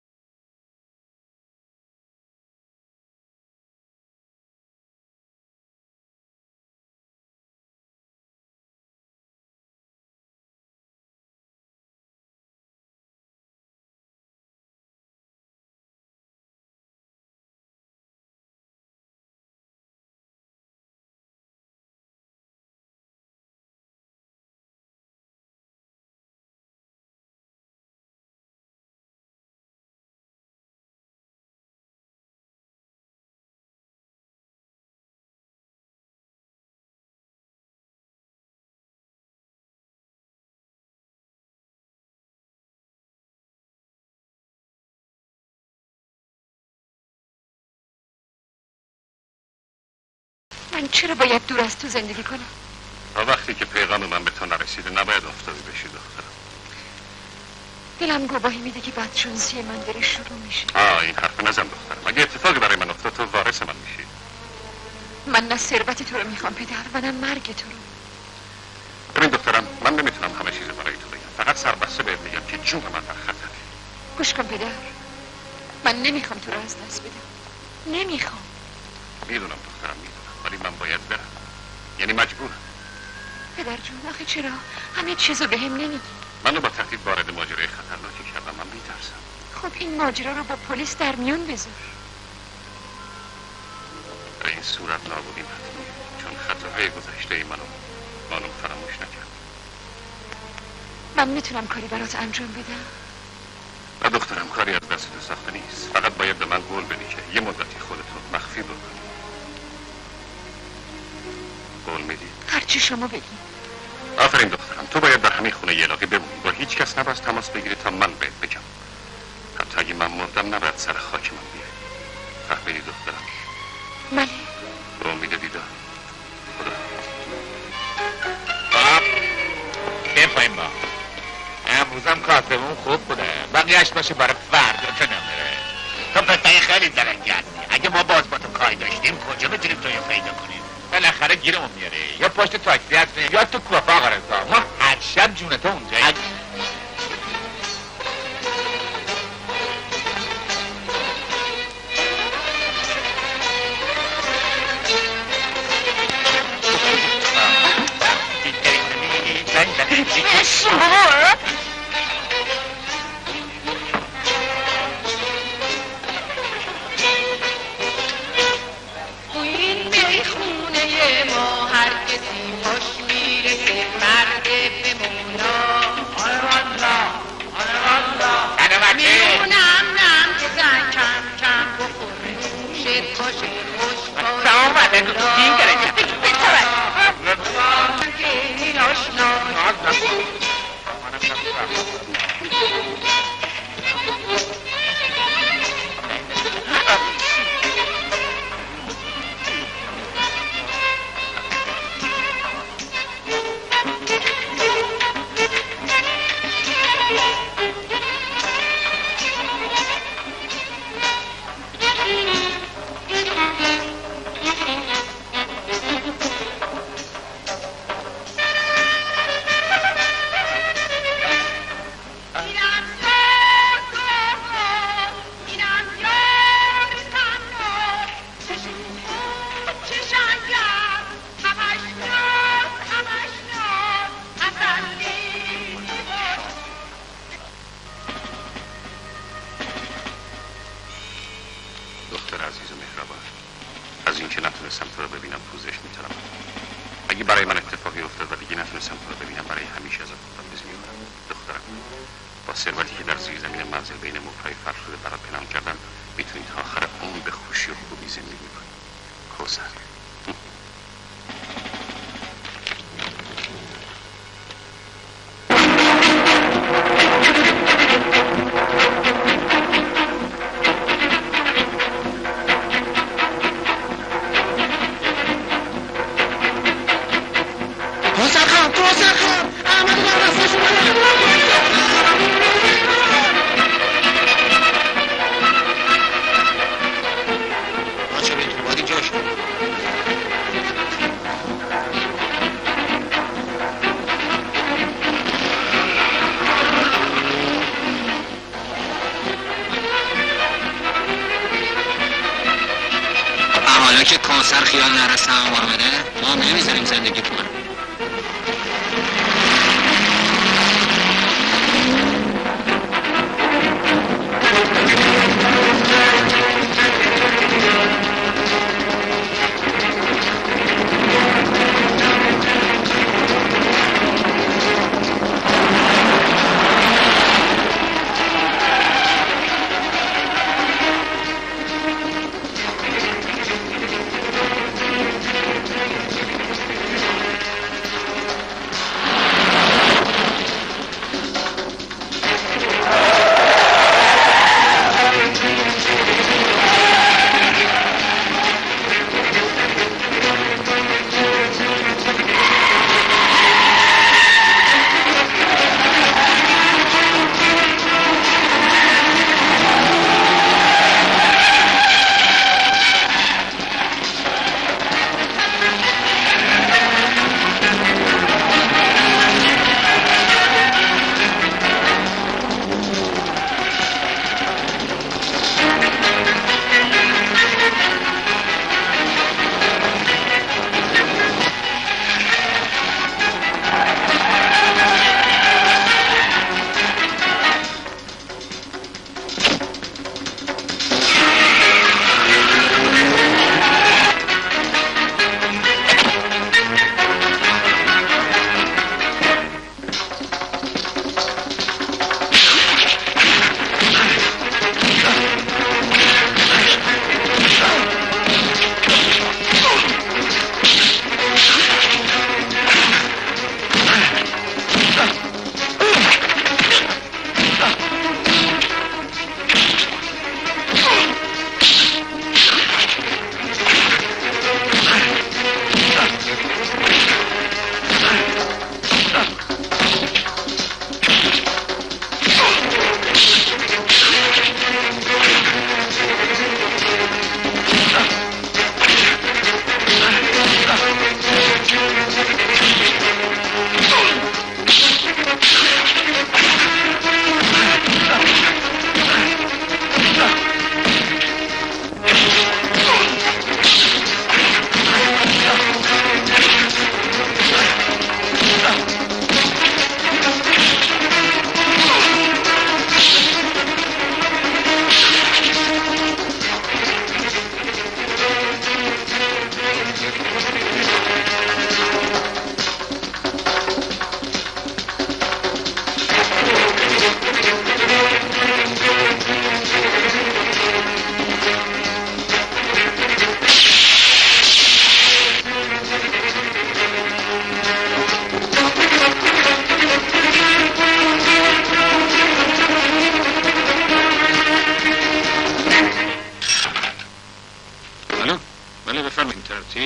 Speaker 8: من چرا باید دور از تو زندگی کنم؟
Speaker 1: تا وقتی که پیغام من به تو نرسیده نباید آفتابی بشی دخترم.
Speaker 8: دلم گواهی میده که بدشانسی من داره شروع میشه.
Speaker 1: آه این حرف نزن دخترم. اگه اتفاقی برای من افتاد تو وارث من میشی.
Speaker 8: من نه ثروت تو رو میخوام پدر و نه مرگ تو رو.
Speaker 1: ببین دخترم من نمیتونم همه چیز برای تو بگم. فقط سربسته بهت میگم که جون من در خطره.
Speaker 8: گوش کن پدر. من نمیخوام تو رو از دست بدم. نمیخوام.
Speaker 1: میدونم دخترم میدونم. ولی من باید برم. یعنی مجبورم.
Speaker 8: پدر جون آخه چرا همه چیزو به هم نمیگی؟
Speaker 1: منو با تهدید وارد ماجرای خطرناکی کردم. من میترسم.
Speaker 8: خب این ماجرا رو با پلیس در میون بذار.
Speaker 1: به این صورت نابودیم حتمیه. چون خطاهای گذشته منو خانم فراموش نکرد.
Speaker 8: من میتونم کاری برات انجام بدم؟
Speaker 1: نه دخترم، کاری از دست تو ساخته نیست. فقط باید به من قول بدی که یه مدتی خودتو مخفی بکنی. قول میدی؟
Speaker 8: هرچی شما بگی.
Speaker 1: آفرین دخترم، تو باید در همین خونه یه علاقه بمونی. با هیچ کس نباید تماس بگیری تا من بهت بگم. حتی اگه من مردم نباید سر خاک من بیای. فهمیدی دخترم؟
Speaker 8: بله.
Speaker 1: به امید دیدار. خدا.
Speaker 7: آب بپاییم با امروزم کاسبون خوب بوده، بقیهش باشه برای فردا تو نمیره. تو پسر خیلی زرنگی هستی. اگه ما باز با تو کاری داشتیم کجا بتونیم تو رو پیدا کنیم؟ بالاخره گیرمون میاره، یا پشت تاکسی هستیم یا تو کافه آقا رضا. ما هر شب جونتو اونجاییم.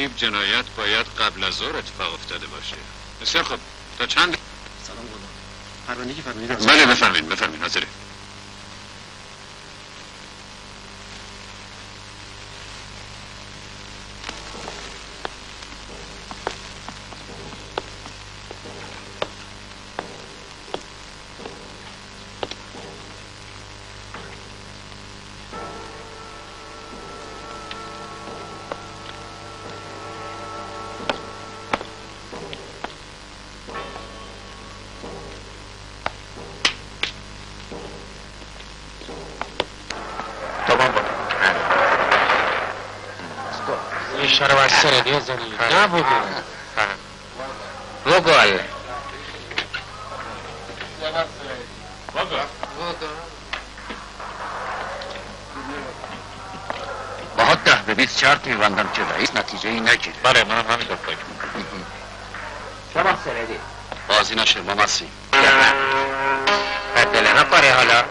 Speaker 1: قریب جنایت باید قبل از ظهر اتفاق افتاده باشه. بسیار خوب. تا چند
Speaker 6: سلام قربان. پروانه که فرمایید.
Speaker 1: بله بفرمایید بفرمایید حاضره.
Speaker 6: شرم از سردی زنی نه بگو
Speaker 7: بگل باها ده به بیست شرط میبندم که رئیس نتیجه ای نگیره.
Speaker 1: بله من هم همین دو فکر میکنم.
Speaker 7: شما سردی
Speaker 1: بازی نشه ما مسیم
Speaker 7: بدله نپاره حالا.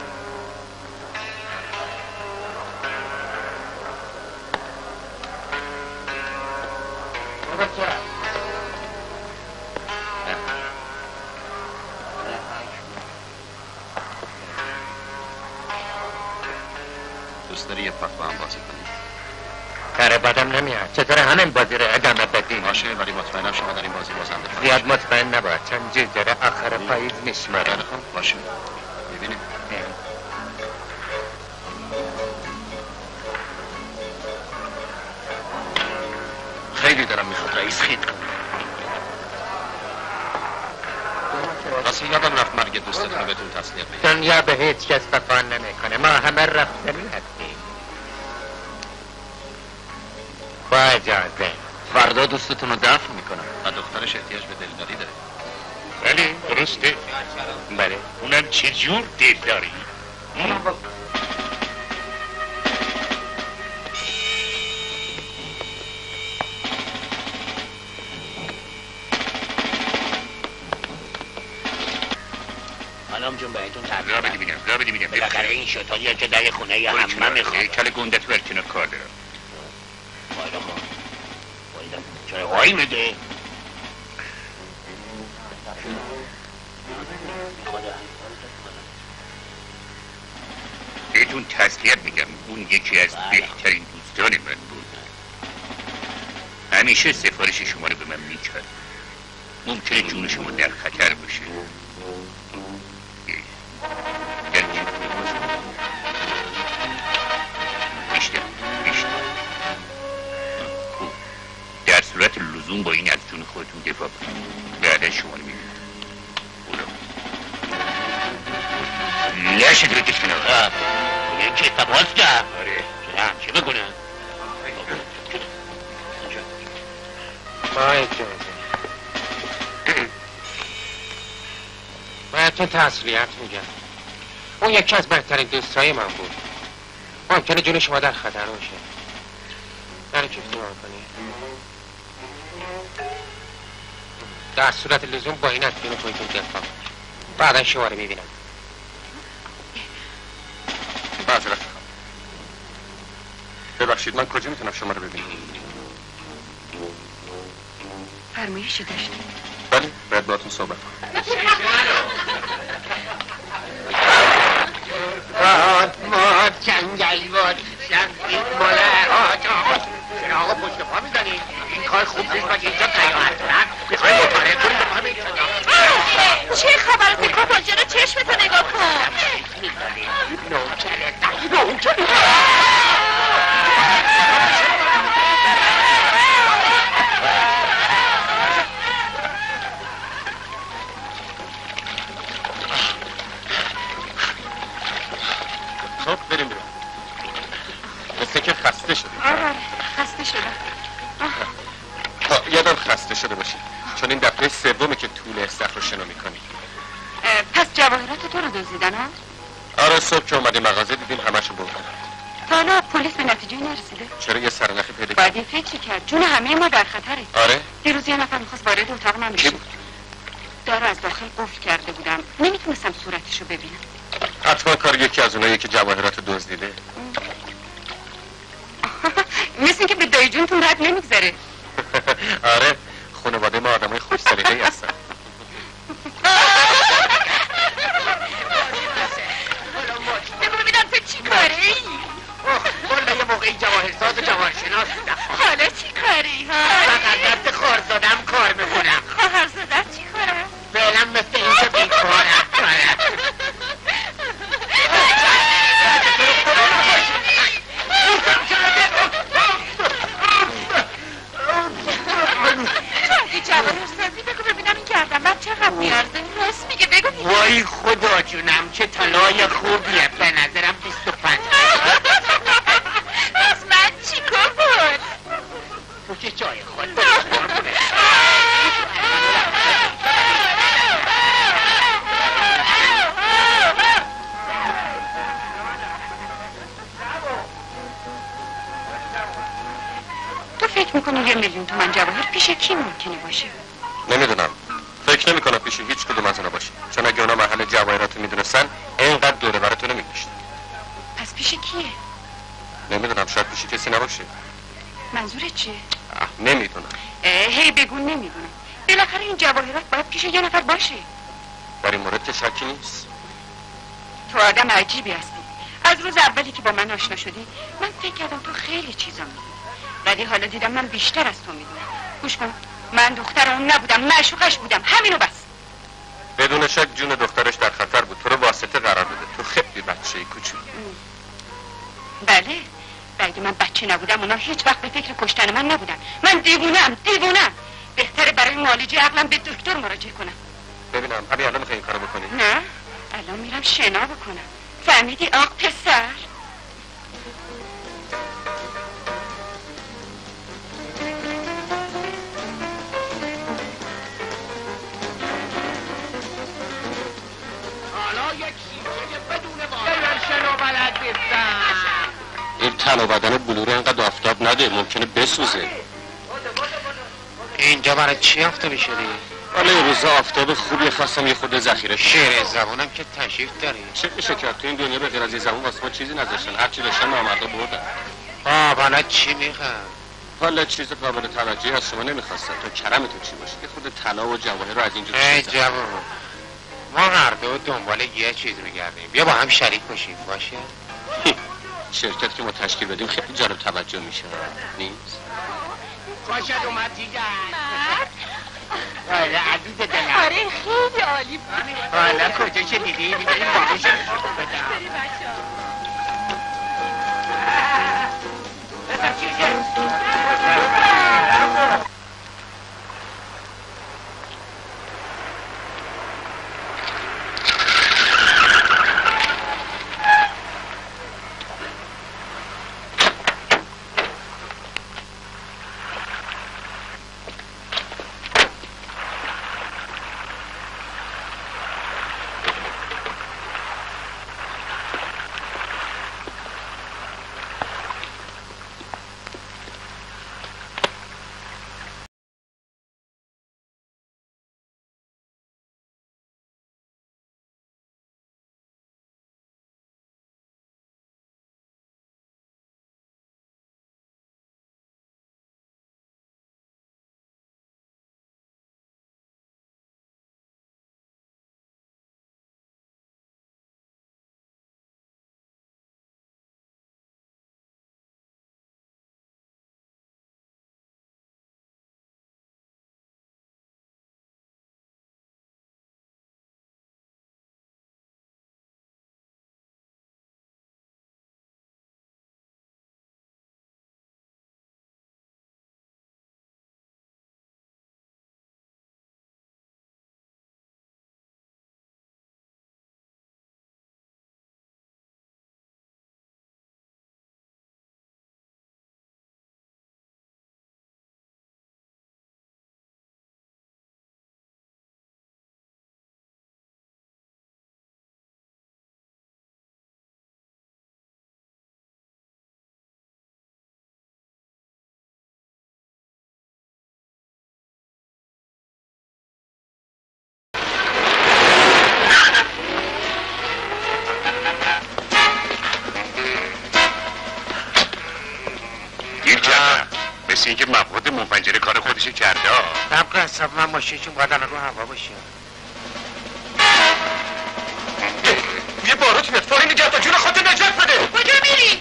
Speaker 1: دوست داری یه پاک با هم بازی کنیم؟
Speaker 7: کار بدم نمیاد. چطور همین بازی رو ادامه بدیم؟
Speaker 1: باشه ولی مطمئنم شما در این بازی بازنده خواهید.
Speaker 7: زیاد مطمئن نباید چند جز داره آخر پاییز میشماره.
Speaker 1: خیلی خوب باشه میبینیم. خیلی دارم میخواد رئیس خید کنه. راستی یادم رفت مرگ دوستت رو بهتون تسلیت بگم.
Speaker 7: دنیا به هیچ کس وفا نمیکنه. ما همه رفتنی هستیم. با اجازه
Speaker 1: فردا دوستتون رو دفن میکنم و دخترش احتیاج به دلداری داره.
Speaker 7: بله درسته. بله
Speaker 9: اونم چجور دلداری؟
Speaker 7: خانم جون بهتون
Speaker 9: را
Speaker 7: تبریک
Speaker 9: بدی بینم را بدی بینم
Speaker 7: بالاخره این شطوریه که در خونه یه همه میخواد.
Speaker 9: کل گنده تو برکنه کار دارم.
Speaker 7: بایده خون بایده چرا وای میده؟
Speaker 9: بهتون تسلیت میگم اون یکی از بهترین دوستان من بود. همیشه سفارش شما رو به من میکرد. ممکنه جون شما در خطر باشه. در چی؟ بیشتر بیشتر خوب در صورت لزوم با این از جون خودتون دفاع کنید. بعدا شما رو میبینید. لشه تو بکش کنه
Speaker 7: این که تباز کرد.
Speaker 9: آره
Speaker 7: چه بکنه؟ با اجازه باید تو تسلیت میگم. اون یکی از بهترین دوستای من بود. ممکنه جون شما در خطر باشه. برای چی فکر می‌کنی؟ در صورت لزوم با این از جون خودتون دفاع. بعدا شما رو میبینم.
Speaker 1: معذرت ببخشید من کجا میتونم شما رو ببینم؟
Speaker 8: فرمایشی داشتی؟
Speaker 1: بله باید باهاتون صحبت کنم.
Speaker 7: باد ما جنگل بود شمسید مله آجا چرا آقا پشت پا میزنی؟ این کار خوب نیست باید اینجا قیامت کنن میخوایی مطالعه کنی به همه اینجا
Speaker 5: چه خبر بکن پنجره چشمتو نگاه کن.
Speaker 7: نوکره نوکره
Speaker 1: خب بریم بریم. مثل که خسته شدی.
Speaker 8: آره خسته شدم.
Speaker 1: تا یادم خسته شده باشی چون این دفعه سومه که طول استخر رو شنا میکنی.
Speaker 8: پس جواهرات تو رو دزدیدن ها؟
Speaker 1: آره صبح که اومدی مغازه دیدیم همشو بردن.
Speaker 8: تا حالا پلیس به نتیجه نرسیده؟
Speaker 1: چرا یه سرنخی پیدا
Speaker 8: باید
Speaker 1: کردی؟
Speaker 8: این فکر کرد جون همه ما در خطره.
Speaker 1: آره
Speaker 8: یه روز یه نفر میخواست وارد اتاق من
Speaker 1: کی
Speaker 8: بشه.
Speaker 1: بود؟
Speaker 8: در از داخل قفل کرده بودم نمیتونستم صورتش رو ببینم.
Speaker 1: حتما کار یکی از اونایی که جواهرات رو دزدیده.
Speaker 8: مثل اینکه به دایی جونتون رد نمیگذره.
Speaker 6: آره خانواده ما آدمای خوش سلیقه‌ای هستن.
Speaker 5: بگو ببینم تو چی کاره ای؟
Speaker 7: والا یه موقعی جواهرساز و جواهرشناس بودم.
Speaker 5: حالا چی کاره ای؟
Speaker 7: فقط دست خواهرزادم کار میکنم.
Speaker 5: خواهرزادت چی کاره؟
Speaker 7: فعلا مثل این که بیکارم.
Speaker 5: جواهرسازی بگو ببینم این گردن من چقدر میارزه. راست میگه بگو دیگه.
Speaker 7: وای خدا جونم چه طلای خوبیه. به نظرم بیست و پنج.
Speaker 5: از من چی کن بود؟
Speaker 7: تو که جای خود
Speaker 8: تو فکر میکنی یه میلیون تومن جواهر پیش کی ممکنه باشه؟
Speaker 6: نمیدونم. فکر نمیکنم پیش هیچ کدوم از اونا باشه. چون اگه اونا محل جواهراتو میدونستن اینقدر دوره براتون نمیگشت.
Speaker 8: پس پیش کیه؟
Speaker 6: نمیدونم شاید پیش کسی نباشه.
Speaker 8: منظورت چیه؟
Speaker 6: نمیدونم.
Speaker 8: هی بگو نمیدونم. بالاخره این جواهرات باید پیش یه نفر باشه.
Speaker 6: در این مورد که شکی نیست.
Speaker 8: تو آدم عجیبی هستی. از روز اولی که با من آشنا شدی من فکر کردم تو خیلی چیزا میدونی، ولی حالا دیدم من بیشتر از تو میدونم. گوش کن، من دختر اون نبودم، معشوقش بودم، همینو بس.
Speaker 6: بدون شک جون دخترش در خطر بود. تو رو واسطه قرار بده. تو خیلی بچه‌ای کوچولو.
Speaker 8: بله، اگه من بچه نبودم اونا هیچ وقت به فکر کشتن من نبودن. من دیوونم دیوونم. بهتره برای معالجه عقلم به دکتر مراجعه کنم.
Speaker 6: ببینم همین الان میخوای این کارو بکنی؟
Speaker 8: نه، الان میرم شنا بکنم. فهمیدی آق پسر؟
Speaker 7: حالا یک شیشه بدون واقعا شنا بلد نیستم.
Speaker 6: این تن و بدن بلور اینقدر آفتاب نده، ممکنه بسوزه.
Speaker 7: اینجا برای چی آفتابی شدی؟
Speaker 6: حالا یه روزا آفتاب خوبی خواستم یه خود ذخیره.
Speaker 7: شعر زبانم که تشریف داری.
Speaker 6: چه میشه کرد؟ تو این دنیا به غیر از یه زبون واسه ما چیزی نذاشتن. هر چی داشتن نامردا بردن.
Speaker 7: آه حالا چی میخوام؟
Speaker 6: حالا چیز قابل توجهی از شما نمیخواستن. تو کرمتون چی باشه؟ یه خود طلا و جواهر رو از اینجور
Speaker 7: ای
Speaker 6: چیزا.
Speaker 7: جوان، ما هر دو دنبال یه چیز میگردیم. بیا با هم شریک باشیم. باشه؟
Speaker 6: شرکت که ما تشکیل بدیم خیلی جالب توجه میشه. نیست؟
Speaker 7: خوشت اومد دیگر. آره عزیز دلم.
Speaker 5: آره خیلی عالی بود.
Speaker 7: حالا کجا که دیدی؟ دیدی کجا شد؟
Speaker 5: بری بچه ها.
Speaker 1: مثل اینکه مواد منفجره کار خودش کرده.
Speaker 7: طبق حساب من ماشینشون باید الان رو هوا باشه.
Speaker 6: یه باروت میاد، فوری نگه تا جون خودت نجات بده.
Speaker 5: کجا میری؟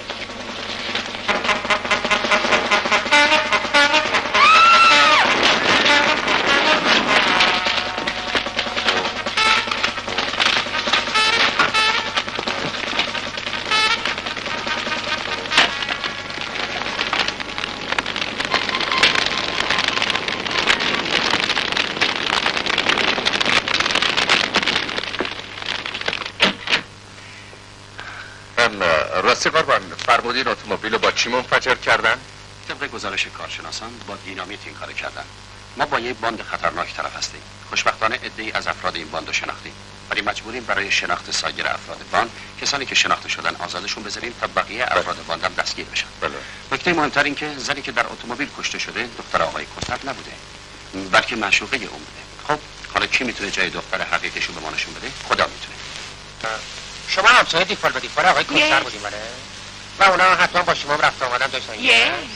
Speaker 1: راستی قربان، فرمودین اتومبیل با چی منفجر کردن؟
Speaker 10: طبق گزارش کارشناسان با دینامیت این کار کردن. ما با یک باند خطرناک طرف هستیم. خوشبختانه عده‌ای از افراد این باند رو شناختیم، ولی مجبوریم برای شناخت سایر افراد باند کسانی که شناخته شدن آزادشون بذاریم تا بقیه افراد باند هم دستگیر بشن.
Speaker 1: بله.
Speaker 10: نکته مهمتر این که زنی که در اتومبیل کشته شده دختر آقای کوثر نبوده، بلکه معشوقه اون بوده. خب حالا کی میتونه جای دختر حقیقیشو به ما نشون بده؟ خدا میتونه.
Speaker 7: شما همسایه دیفال به دیفال آقای کوثر بودیم بله؟ و اونا حتما با شما رفت آمدن داشتن.
Speaker 5: یس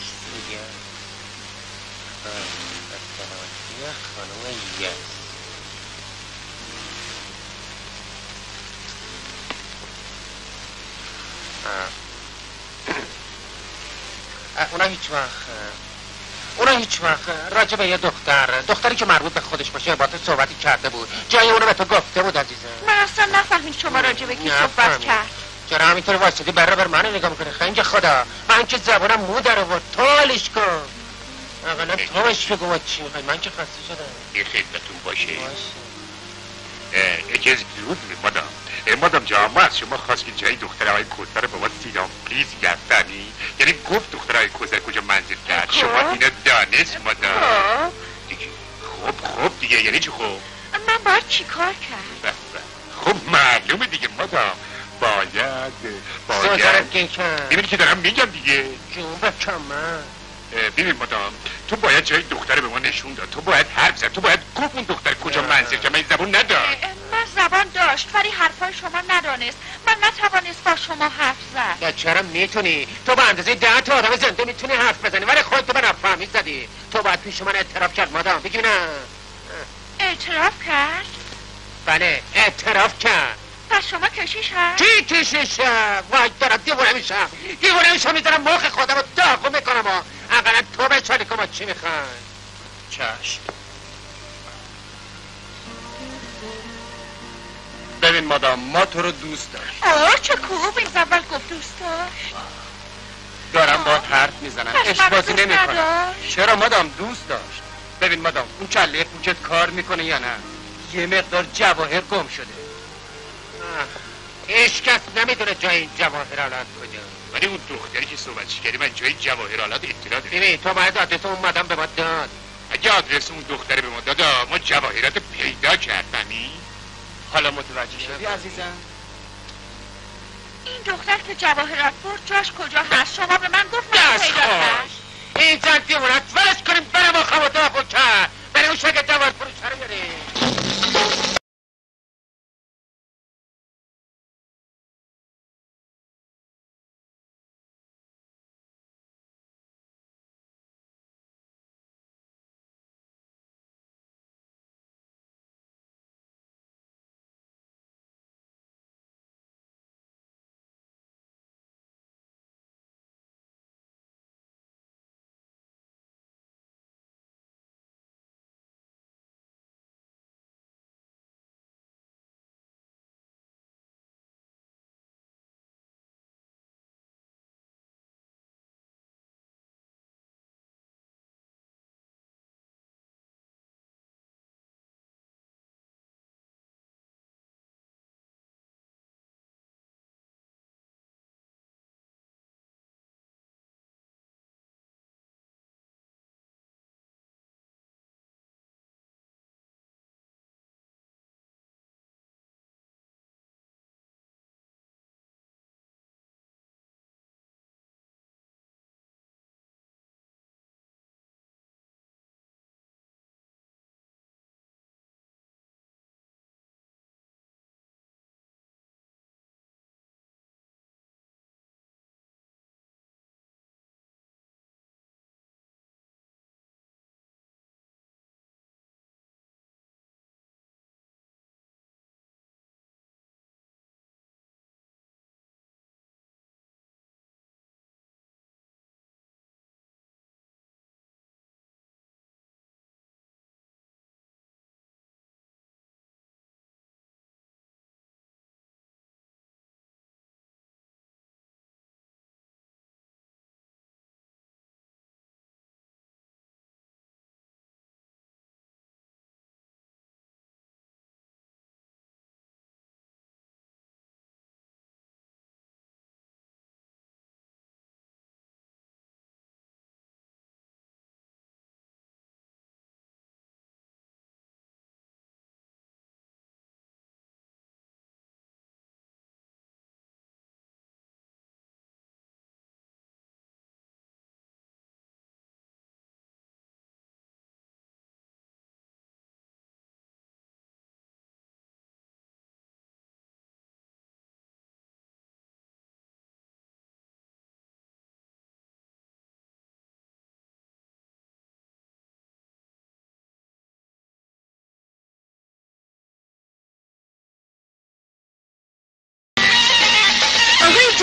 Speaker 7: خانم یس. اونا هیچ وقت اونا هیچ وقت راجع به یه دختر دختری که مربوط به خودش باشه با تو صحبتی کرده بود، جای اونو به تو گفته بود عزیزم.
Speaker 5: من اصلا نفهمید شما راجع به کی صحبت کرد.
Speaker 7: چرا همینطور واسطی بره بر منو نگاه میکنه؟ خنج خدا من که زبانم مو در آورد. تالش کن اقلا تاش بگو ما چی میخوای؟ من که خسته شدم.
Speaker 1: این خدمتون باشه. اجازه درود مادام. مادام جان، ما از شما خواست که جای دختر آقای کوثر رو با ما سیدام پلیز گفتنی، یعنی گفت دختر آقای کوثر کجا منزل کرد. شما اینو دانست مادام دیگه. خب خب دیگه یعنی چی؟ خب
Speaker 5: من باید چی کار کرد؟
Speaker 1: خب معلومه دیگه مادام، باید
Speaker 7: سوزارت گین کرد.
Speaker 1: ببینی که دارم میگم دیگه.
Speaker 7: جون بکم من
Speaker 1: ببین مادام، تو باید جای دختر به ما نشون داد، تو باید حرف زد، تو باید گفت اون دختر کجا منزل کرد. من این زبون نداد.
Speaker 5: من زبان داشت ولی حرفای شما ندانست. من نتوانست با شما حرف زد.
Speaker 7: یا چرا میتونی؟ تو به اندازه ده تا آدم زنده میتونی حرف بزنی ولی خودت به نفهمی زدی. تو باید پیش من اعتراف کرد مادام. بگی نه
Speaker 5: اعتراف کرد؟
Speaker 7: بله اعتراف کرد.
Speaker 5: پس شما کشیش هست؟
Speaker 7: چی کشیشه؟ وای دارم دیوونه میشم دیوونه میشم میذارم مخ خودم رو داغو میکنم ها. اقلا تو به چالی که ما چی میخوای؟
Speaker 6: چشم. ببین مادام، ما تو رو دوست داریم.
Speaker 5: آه چه خوب، این اول گفت دوست داشت.
Speaker 6: دارم با حرف میزنم، عشق بازی نمیکنم. چرا مادام؟ دوست داشت. ببین مادام، اون کله پوچت کار میکنه یا نه؟ یه مقدار جواهر گم شده.
Speaker 7: هیچ کس نمیدونه جای این جواهرالات کجا.
Speaker 1: ولی اون دختری که صحبتش کردی من جای جواهرالات اطلاع دارم.
Speaker 7: ببین تو باید آدرس اون مادام به ما داد.
Speaker 1: اگه آدرس اون دختره به ما دادا ما جواهرات پیدا کردنی.
Speaker 6: حالا متوجه شدی عزیزم؟
Speaker 5: این دختر که جواهرات برد جاش کجا هست؟ شما به من گفت من پیدا کرد.
Speaker 7: این زن دیوونت ولش کنیم برم آخم و داغو کرد. بریم اون شکل جواهر فروش رو بریم.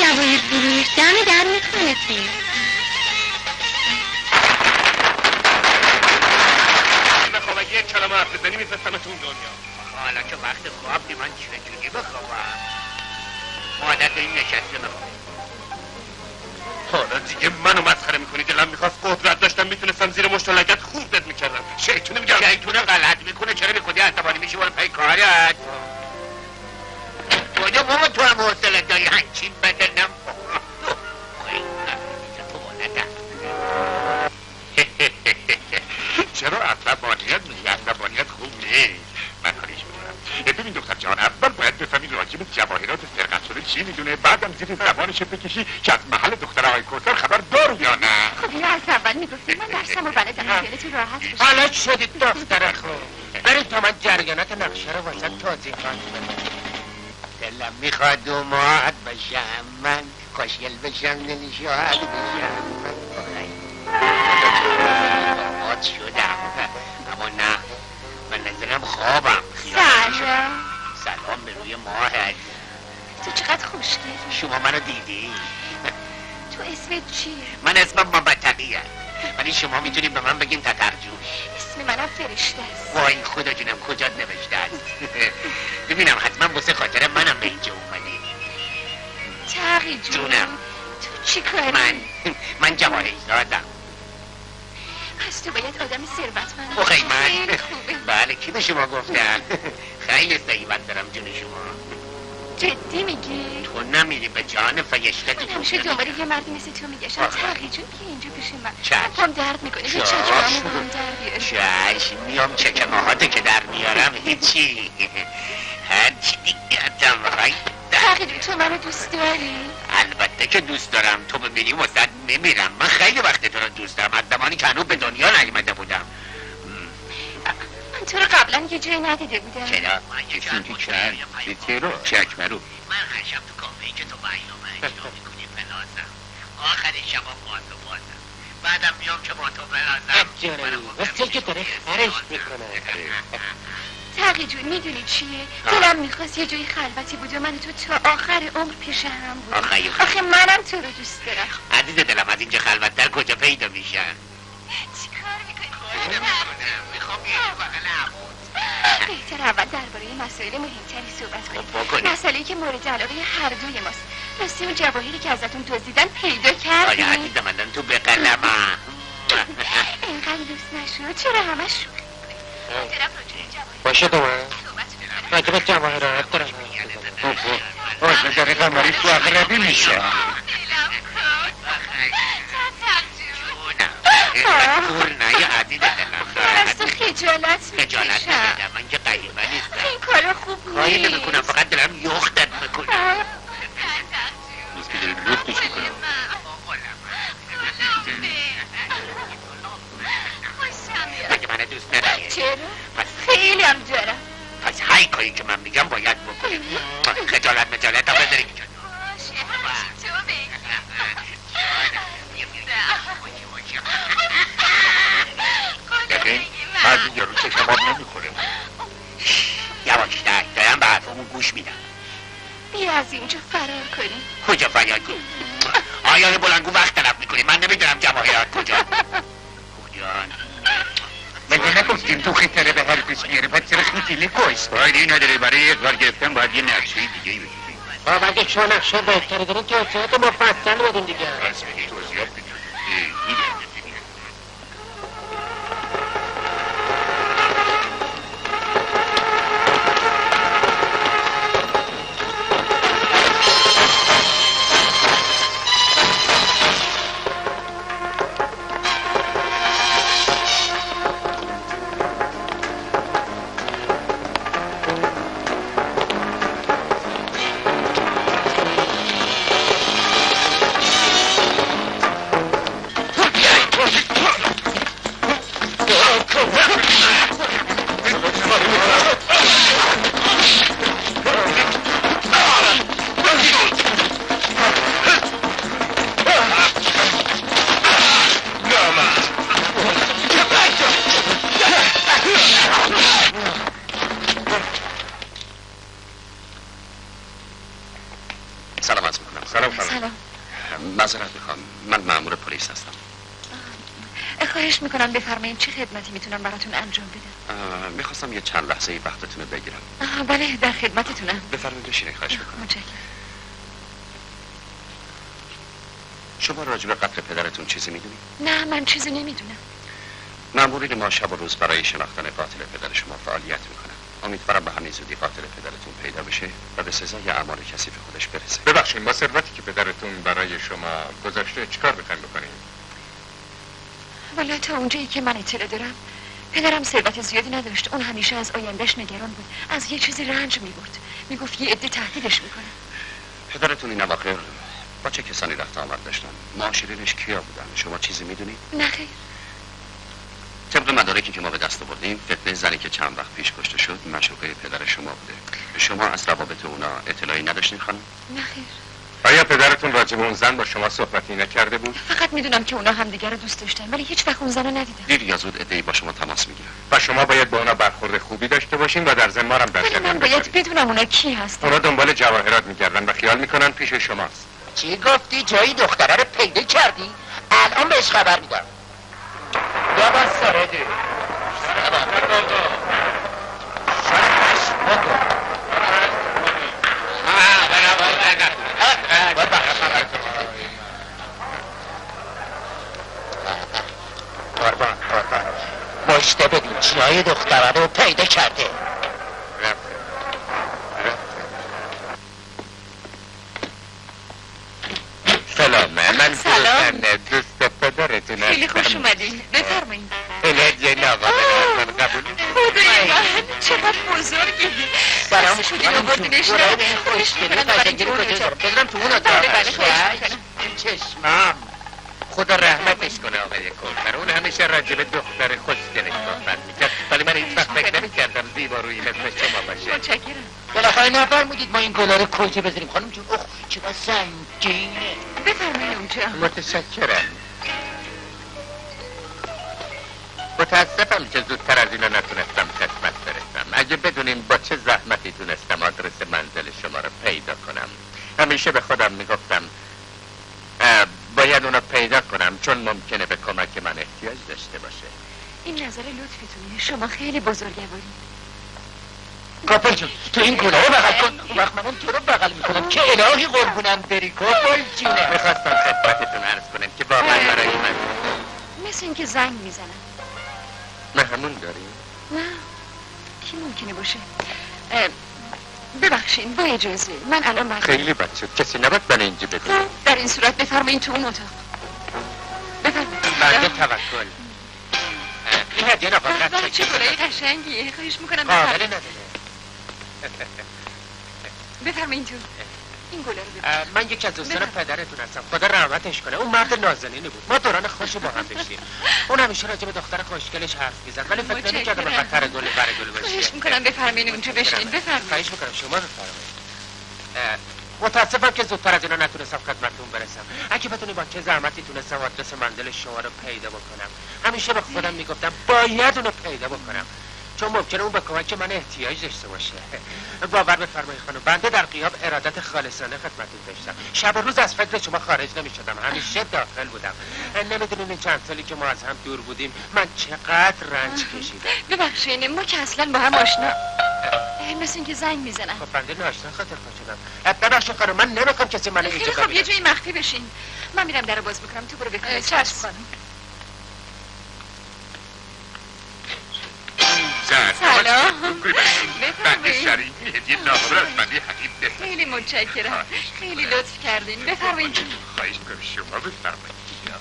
Speaker 5: جواهر فروش دم در میکنه که
Speaker 7: بخواب اگه یک کلمه حرف بزنی میفرستمتون دنیا. حالا که وقت خواب بی من چجوری بخوابم؟ عادت این نشسته بخواب. حالا دیگه منو مسخره میکنی. دلم میخواست قدرت داشتم میتونستم زیر مشت و لگد خوردت میکردم. شیطونه میگم شیطونه غلط میکنه. چرا بی خودی عصبانی میشی برو پی کارت؟ کجا بابا تو هم حوصله داری هنچین بدنم؟
Speaker 9: چرا عصبانیت میگی؟ عصبانیت خوب نیست. من کاریش میکنم. ببین دختر جان، اول باید بفهمی راجب جواهرات سرقت شده چی میدونه، بعدم زیر زبانش بکشی که از محل دختر آقای کوثر خبر دار یا نه.
Speaker 4: خب اینو از اول میگفتی من درسم و بلدم خیالتون راحت بشه.
Speaker 6: حالا شدید دختر خوب. برید تا من جریانات نقشه رو واسه توضیح کنم.
Speaker 7: دلم میخواد اومد بشم من، خوشگل بشم دلی شاهد بشم من. آماد شدم اما نه، من نظرم خوابم.
Speaker 4: سلام.
Speaker 7: سلام به روی ماهت.
Speaker 4: تو چقدر خوشگلی.
Speaker 7: شما منو دیدی؟
Speaker 4: تو اسمت چیه؟
Speaker 7: من اسمم مبتقیه، ولی شما میتونید به من بگین تترجوش.
Speaker 4: اسم منم فرشته است.
Speaker 7: وای خدا جونم کجا نوشته است؟ ببینم حتما واسه خاطر منم به اینجا اومدی.
Speaker 4: تقی جونم. تو چی کاری؟
Speaker 7: من من جواهری زادم.
Speaker 4: پس تو باید آدم ثروتمند
Speaker 7: بخی
Speaker 4: باشی.
Speaker 7: من
Speaker 4: خیلی خوبه.
Speaker 7: بله کی به شما گفتم؟ خیلی سعیبت دارم جون شما.
Speaker 4: جدی میگی؟
Speaker 7: تو نمیری به جان فیشته تو.
Speaker 4: من همیشه دنبال یه مردی مثل تو میگشم. تقی جون بیا اینجا پیش من.
Speaker 7: چشم.
Speaker 4: پام درد میکنه. یه چکمه همو با هم در بیاری.
Speaker 7: چشم میام چکمه هاتو که در میارم هیچی. هرچی دیگه اتم بخوای.
Speaker 4: تقی جون تو منو دوست داری؟
Speaker 7: البته که دوست دارم. تو ببینی وسط میمیرم. من خیلی وقت تو رو دوست دارم، از زمانی که هنوز به دنیا نیومده بودم.
Speaker 4: من تو رو قبلا یه جایی ندیده بودم.
Speaker 7: چرا؟
Speaker 9: کشون تو چند چرا؟ چکمه رو
Speaker 7: من هر شب تو کافه‌ای که تو برنامه اجرا میکنی بنازم. آخر شبا با تو بازم. بعدم میام که با تو بنازم.
Speaker 6: جانمی مثل که داره خرش میکنه.
Speaker 4: تقی جون میدونی چیه؟ دلم میخواست یه جایی خلوتی بود و من تو تا آخر عمر پیش هم بود.
Speaker 7: آخه
Speaker 4: آخه منم تو رو دوست دارم.
Speaker 7: عزیز دلم از اینجا خلوت‌تر کجا پیدا میشن؟
Speaker 4: چی کار میکنی؟
Speaker 7: میخوام یه بغل عمود.
Speaker 4: بهتر اول درباره مسائل مهمتری صحبت
Speaker 7: خب
Speaker 4: کنیم. مسئله‌ای که مورد علاقه هر دوی ماست. راستی اون جواهری که ازتون دزدیدن پیدا کردی؟
Speaker 7: آیا عزیز من تو به قلمم.
Speaker 4: اینقدر دوست نشد چرا همش شوخی میکنی؟
Speaker 6: باشه تو من راجب جواهرات دارم.
Speaker 9: باشه داره قمری تو اقربی میشه.
Speaker 7: دور نه یا عزیز دلم.
Speaker 4: از تو خجالت
Speaker 7: خجالت
Speaker 4: میکشم.
Speaker 7: نمیدم، من که قریبه نیستم.
Speaker 4: این کارا خوب نیست.
Speaker 7: کاری نمیکنم، فقط دلم یختت میکنم.
Speaker 9: نیست که داری لختش میکنم.
Speaker 7: مگه من دوست نداری؟
Speaker 4: چرا؟
Speaker 7: پس
Speaker 4: خیلی هم دارم.
Speaker 7: پس هی کاری که من میگم باید بکنی. خجالت مجالت هم نداری که
Speaker 9: ببین بعضی یارو چه کباب نمیخوره.
Speaker 7: یواشتر دارم به حرفمون گوش میدم.
Speaker 4: بیا از اینجا فرار کنیم.
Speaker 7: کجا فرار کنیم؟ آیا بلنگو وقت طلب میکنی؟ من نمیدونم جواهرات کجا. کجا؟
Speaker 9: مگه نگفتیم تو خطره به هر کس میاره بعد چرا خیلی کویست؟ فایده‌ای نداره، برای اقرار گرفتن باید یه نقشه دیگه بگیریم.
Speaker 6: بابا اگه شما نقشه بهتره دارین توضیحات مفصل بدین دیگه.
Speaker 9: بس بگی توضیحات بدیم. میده.
Speaker 10: سلام عرض میکنم.
Speaker 9: سلام خانم.
Speaker 8: سلام.
Speaker 10: معذرت میخوام، من مأمور پلیس هستم.
Speaker 8: خواهش میکنم بفرمایید چه خدمتی میتونم براتون انجام بدم؟
Speaker 10: میخواستم یه چند لحظه وقتتون رو بگیرم.
Speaker 8: آه بله در خدمتتونم.
Speaker 10: بفرمایید بشینید. خواهش میکنم.
Speaker 8: متشکرم.
Speaker 10: شما راجع به قتل پدرتون چیزی میدونید؟
Speaker 8: نه من چیزی نمیدونم.
Speaker 10: مأمورین ما شب و روز برای شناختن قاتل پدر شما فعالیت میکنن. امیدوارم به همین زودی قاتل پدرتون پیدا بشه و به سزای اعمال کثیف خودش برسه.
Speaker 9: ببخشید با ثروتی که پدرتون برای شما گذاشته چیکار بخواید بکنید؟
Speaker 8: والا تا اونجایی که من اطلاع دارم پدرم ثروت زیادی نداشت. اون همیشه از آیندهش نگران بود. از یه چیزی رنج میبرد. میگفت یه عده تهدیدش میکنه.
Speaker 10: پدرتون این اواخر با چه کسانی رفت آمد داشتن؟ معاشرینش کیا بودن؟ شما چیزی میدونید؟
Speaker 8: نه خیر.
Speaker 10: طبق مدارکی که ما به دست آوردیم فتنه زنی که چند وقت پیش کشته شد معشوقه پدر شما بوده. شما از روابط اونا اطلاعی نداشتین خانم؟
Speaker 8: نه خیر.
Speaker 9: آیا پدرتون راجع به اون زن با شما صحبتی نکرده بود؟
Speaker 8: فقط میدونم که اونا همدیگر رو دوست داشتن ولی هیچ وقت اون زن رو ندیدم.
Speaker 10: دیر یا زود عده‌ای با شما تماس میگیرن
Speaker 9: و شما باید با اونا برخورد خوبی داشته باشین و در ذمه هم در
Speaker 8: ولی من باید بدونم اونا کی هستن.
Speaker 9: اونا دنبال جواهرات میگردن و خیال میکنن پیش شماست.
Speaker 2: چی گفتی؟ جایی دختره رو پیدا کردی؟ الان بهش خبر میدم. یا با سرده مشته ببین جای دختره رو پیدا کرده.
Speaker 9: سلامه من
Speaker 8: سلام.
Speaker 9: دوست پدرتون
Speaker 8: خیلی خوش اومدین. بفرمایید.
Speaker 9: الهدیه نوابه من قبول
Speaker 8: خدای من چقدر بزرگی.
Speaker 2: سلام
Speaker 8: شدین آوردینش نه. خوش میکنم برای تو
Speaker 2: بذارم تو اون اتاق.
Speaker 8: بله بله خوش میکنم.
Speaker 9: چشمام خدا رحمتش کنه آقای کلتر. اون همیشه راجب دختر خوشگلش صحبت میکرد ولی من هیچ وقت فکر نمیکردم زیبا روی مثل شما باشه.
Speaker 8: متشکرم.
Speaker 2: بالاخره نفرمودید ما این گلا رو کجا بذاریم خانم جون؟ اوه چقدر سنگینه.
Speaker 8: بفرمایید اونجا.
Speaker 9: متشکرم. متاسفم که زودتر از اینا نتونستم خدمت برسم. اگه بدونیم با چه زحمتی تونستم آدرس منزل شما رو پیدا کنم. همیشه به خودم میگفتم باید اونو پیدا کنم چون ممکنه به کمک من احتیاج داشته باشه.
Speaker 8: این نظر لطفتونه. شما خیلی بزرگواری.
Speaker 2: کاپل جون تو این گلا رو بغل کن. اون وقت من تو رو بغل میکنم که الهی قربونم بری کاپل جونه.
Speaker 9: میخواستم خدمتتون عرض کنم که واقعا برای من
Speaker 8: مثل اینکه زنگ میزنن.
Speaker 9: مهمون داریم؟
Speaker 8: نه کی ممکنه باشه؟ ببخشین با اجازه من الان برد
Speaker 9: خیلی بد شد. کسی نباید من اینجا بدونه.
Speaker 8: در این صورت بفرمایین تو اون اتاق. بفرمایین.
Speaker 9: مرد توکل. این هدیه نفاقت
Speaker 8: چه گلای قشنگیه. خواهش میکنم
Speaker 9: قابل
Speaker 8: بفرمایین.
Speaker 9: نداره.
Speaker 8: بفرمایین تو این گلا رو ببین.
Speaker 6: من یکی از دوستان پدرتون هستم. خدا رحمتش کنه. اون مرد نازنینی بود. ما دوران خوشی با هم داشتیم. اون همیشه راجع به دختر خوشگلش حرف میزد ولی فکر نمی‌کردم به خاطر گل برگل باشه.
Speaker 8: خواهش میکنم بفرمایین اونجا بشینین. بفرمایین.
Speaker 6: خواهش میکنم شما بفرمایید. متاسفم که زودتر از اینا نتونستم خدمتتون برسم. اگه بتونی با چه زحمتی تونستم آدرس منزل شما رو پیدا بکنم. همیشه به خودم میگفتم باید اونو پیدا بکنم. چون ممکنه اون به کمک من احتیاج داشته باشه. باور بفرمایید خانم بنده در غیاب ارادت خالصانه خدمتتون داشتم. شب و روز از فکر شما خارج نمی‌شدم. همیشه داخل بودم. نمیدونین این چند سالی که ما از هم دور بودیم من چقدر رنج کشیدم.
Speaker 8: ببخشید ما که اصلا با هم آشنا مثل اینکه زنگ میزنن.
Speaker 6: خب بنده ناشنا خاطر شدم. ببخشید خانم من نمی‌خوام کسی منو اینجا
Speaker 8: ببینه. خب یه جایی مخفی بشین. من میرم درو باز میکنم تو برو بخواب. چشم خانم. سلام.
Speaker 9: بنده شریفی هدیه ناقابل از بنده حقیب بفرمایید.
Speaker 8: خیلی متشکرم. خیلی لطف کردین. بفرمایید.
Speaker 9: خواهش میکنم شما بفرمایید.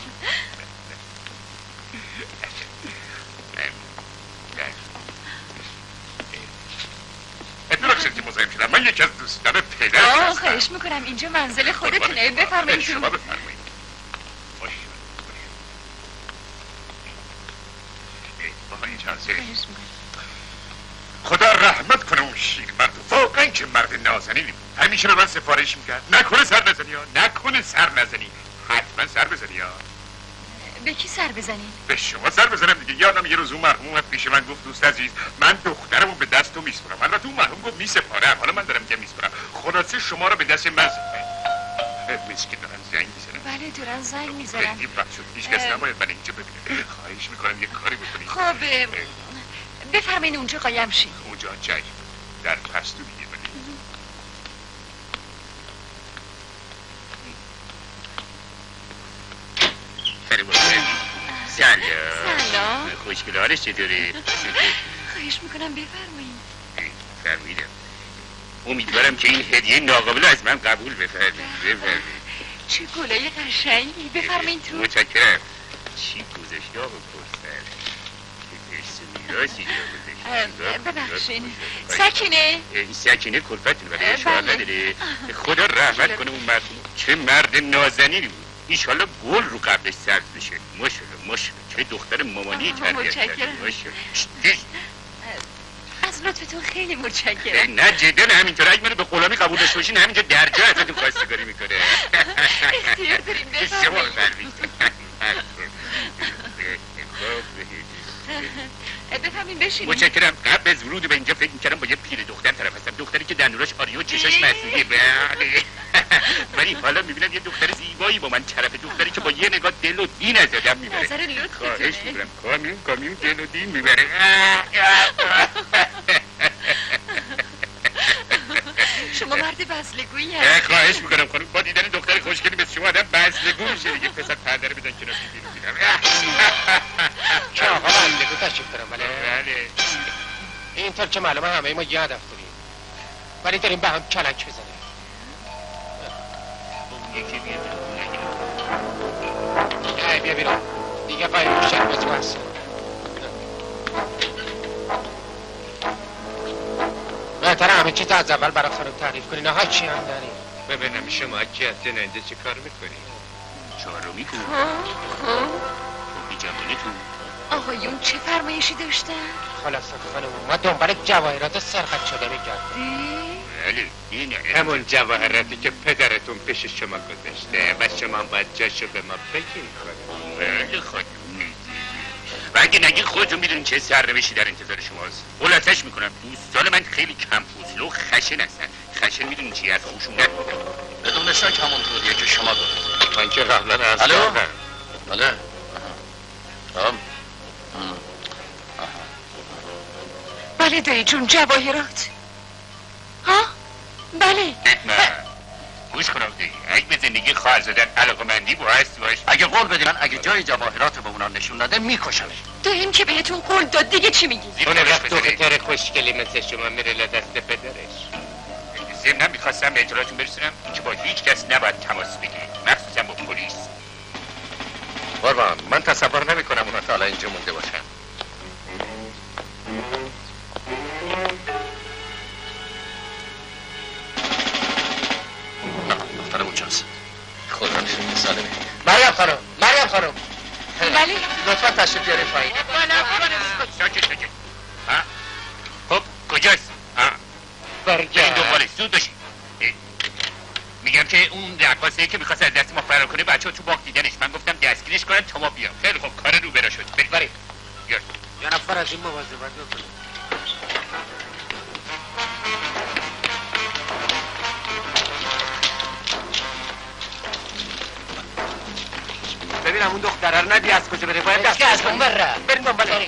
Speaker 9: ببخشید که مزاحم شدم. من یکی از دوستان پدر هستم.
Speaker 8: خواهش میکنم اینجا منزل خودتونه. بفرمایید.
Speaker 9: شما بفرمایید. خدا رحمت کنه اون شیر مرد. واقعا که مرد نازنینی بود. همیشه به من سفارش میکرد نکنه سر نزنی ها، نکنه سر نزنی، حتما سر بزنی ها.
Speaker 8: به کی سر بزنی؟
Speaker 9: به شما سر بزنم دیگه. یادم یه روز اون مرحوم اومد پیش من گفت دوست عزیز من دخترمو به دست تو میسپرم. البته اون مرحوم گفت میسپارم، حالا من دارم که میسپرم. خلاصه شما رو به دست من سپرم. مسکی دارن زنگ میزنن.
Speaker 4: بله دارن زنگ میزنن.
Speaker 9: خیلی بد شد، هیچ کس نباید من اینجا ببینه. خواهش میکنم یه کاری بکنید.
Speaker 4: خب بفرمایین اونجا قایم شین.
Speaker 9: اونجا جایی در پستو دیگه بله. خیلی باشید. سلام.
Speaker 4: سلام.
Speaker 9: خوشگلارش چطوری؟
Speaker 4: خواهش میکنم بفرمایین.
Speaker 9: فرماییدم. امیدوارم که این هدیه ناقابل از من قبول بفرمایید. بفرمایید.
Speaker 4: چه گلای قشنگی. بفرمایین تو.
Speaker 9: متشکرم. چی گذاشته آقا پرسر؟ که ارث میراثی جا گذاشته.
Speaker 4: ببخشین. سکینه.
Speaker 9: سکینه کلفتون ولی اشکال نداره. خدا رحمت کنه اون مرحوم. چه مرد نازنینی بود. ایشالله گل رو قبلش سبز بشه. ماشاءالله ماشاءالله چه دختر مامانی تربیت کرده. ماشاءالله.
Speaker 4: از لطفتون خیلی متشکرم.
Speaker 9: نه جدا همینطور اگه منو به غلامی قبول داشته باشین همینجا درجا ازتون خواستگاری میکنه.
Speaker 4: اختیار داریم بفرمایید. بفهمین بشینید.
Speaker 9: متشکرم. قبل از ورود به اینجا فکر میکردم با یه پیر دختر طرف هستم، دختری که دندوناش آریو و چشاش مسئولیه. بله ولی حالا میبینم یه دختر زیبایی با من طرف، دختری که با یه نگاه دل و دین از آدم میبره.
Speaker 4: نظر لطفتونه.
Speaker 9: خواهش میکنم کامیون کامیون دل و دین میبره.
Speaker 4: شما مرد بزلگویی هست.
Speaker 9: خواهش میکنم خانم، با دیدن دختر خوشگلی مثل شما آدم بزلگو میشه دیگه. پسر پرده رو بدن کنار بیرون میرم.
Speaker 6: چه آقا بزلگو تشریف دارم. بله
Speaker 9: بله
Speaker 6: اینطور که معلومه همه ما یاد افتادیم ولی داریم به هم کلک بزنیم.
Speaker 9: یکی بیا
Speaker 6: نه بیا بیرون دیگه قایم روشن بزو هست. بهتره همه چیز از اول برای خانم تعریف کنی. نه چی هم داری
Speaker 9: ببینم شما که هسته ننده چه کار میکنی؟ چهارمی کن خوبی جمالتون.
Speaker 4: آقایون چه فرمایشی داشتن؟
Speaker 6: خلاصه خانم ما دنبال جواهرات سرقت شده میگردیم.
Speaker 9: بله این همون جواهراتی که پدرتون پیش شما گذاشته و شما باید جاشو به ما بگین کنیم. بله خانم و اگه نگین خودتون میدونین چه سرنوشتی در انتظار شماست. خلاصش میکنم دوستان من خیلی کم پوزلو و خشن هستن. خشن میدونین چی از خشونت
Speaker 10: بدون شک همونطوریه که شما دارید.
Speaker 9: من که قبلا از
Speaker 10: الو بله آم
Speaker 4: بله دایی جون جواهرات. ها بله
Speaker 9: گوش کنم دیگه اگه به زندگی خواهر زدن علاقه مندی با هست باش.
Speaker 10: اگه قول بدی من اگه جای جواهرات به اونا نشون داده میکشمش.
Speaker 4: داییم که بهتون قول داد دیگه چی میگی؟
Speaker 6: اون وقت دختر خوشگلی مثل شما میره لدست پدرش.
Speaker 9: ضمناً میخواستم به اطلاعاتون برسونم که با هیچ کس نباید تماس بگیرید مخصوصا با پلیس.
Speaker 1: قربان من تصور نمی کنم اونا تا حالا اینجا مونده باشن.
Speaker 10: نه دخترم اونجاست.
Speaker 1: خودم دیدیم سالمه.
Speaker 6: مریم خانم مریم خانم
Speaker 4: بله
Speaker 6: لطفا تشریف بیارید پایین.
Speaker 9: ساکت ساکت. خب کجاست؟
Speaker 6: برگرد
Speaker 9: دنبالش زود باشید. میگم که اون رقاصه که میخواست از دست ما فرار کنه بچه ها تو باغ دیدنش. من گفتم دستگیرش کنن تا ما بیام. خیلی خب کار رو برا شد. برید برید بیار.
Speaker 6: یه نفر از این مواظبت بکنید. ببینم اون دختره رو ندی از کجا بره. باید دست از اون بره. بریم دنبالش.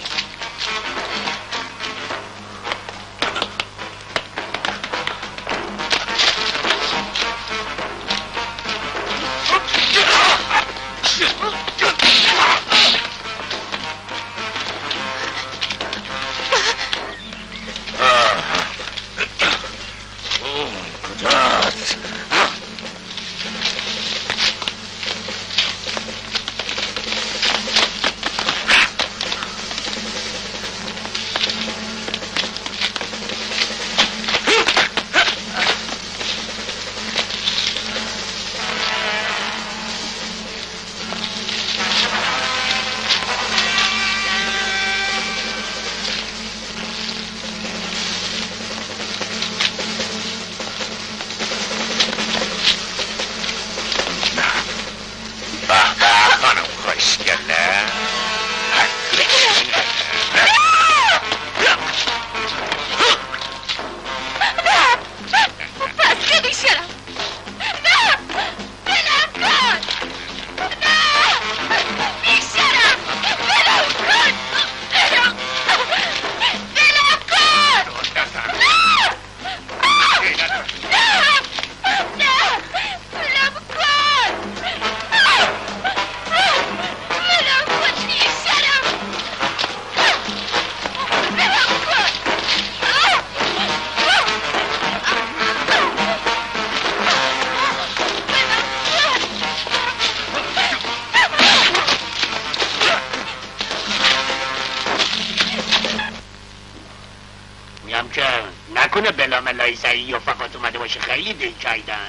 Speaker 7: غلام لایزایی یا فقط اومده باشه خیلی دل کردن.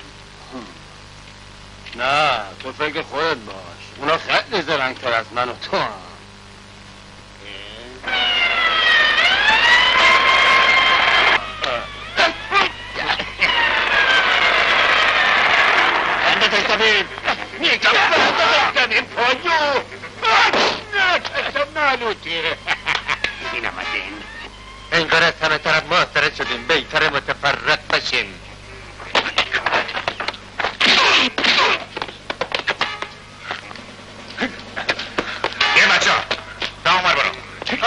Speaker 6: نه تو فکر خودت باش، اونا خیلی زرنگ‌تر از من و تو هم.
Speaker 7: بنده تکتبیم میگم بنده تکتبیم پایو کسا مالوته این آمدین
Speaker 6: انگار از همه طرف معطرد شدیم، بهتر متفرق بشیم.
Speaker 1: یه بچه ها تا عمر برو.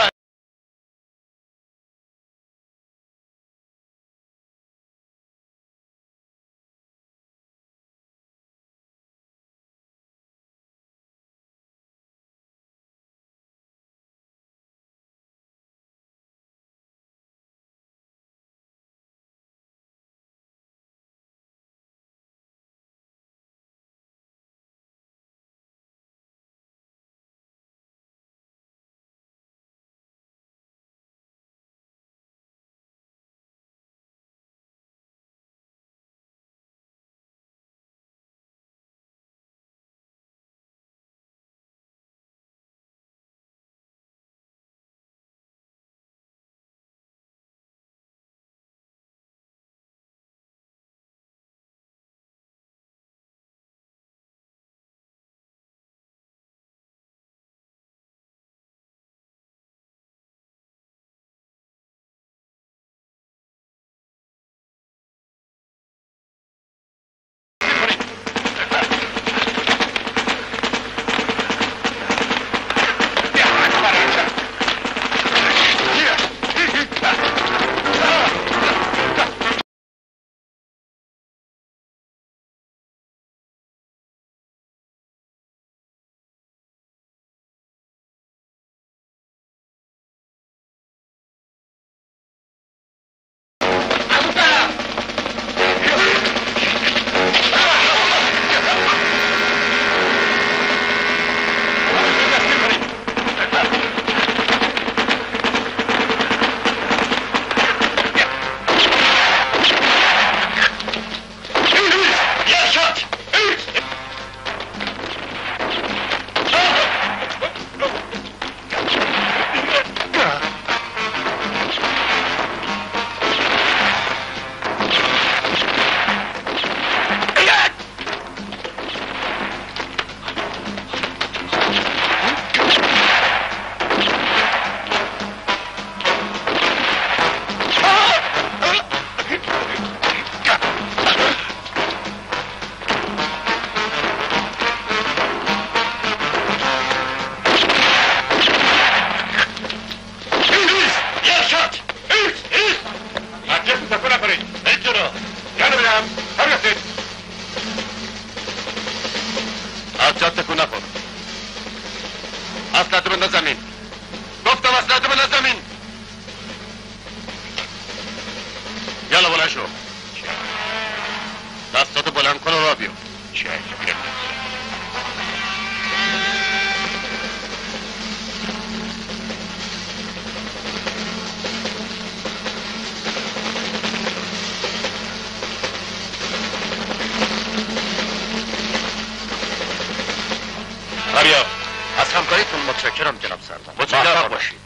Speaker 1: متشکرم جناب سردار. متشکرم باشید.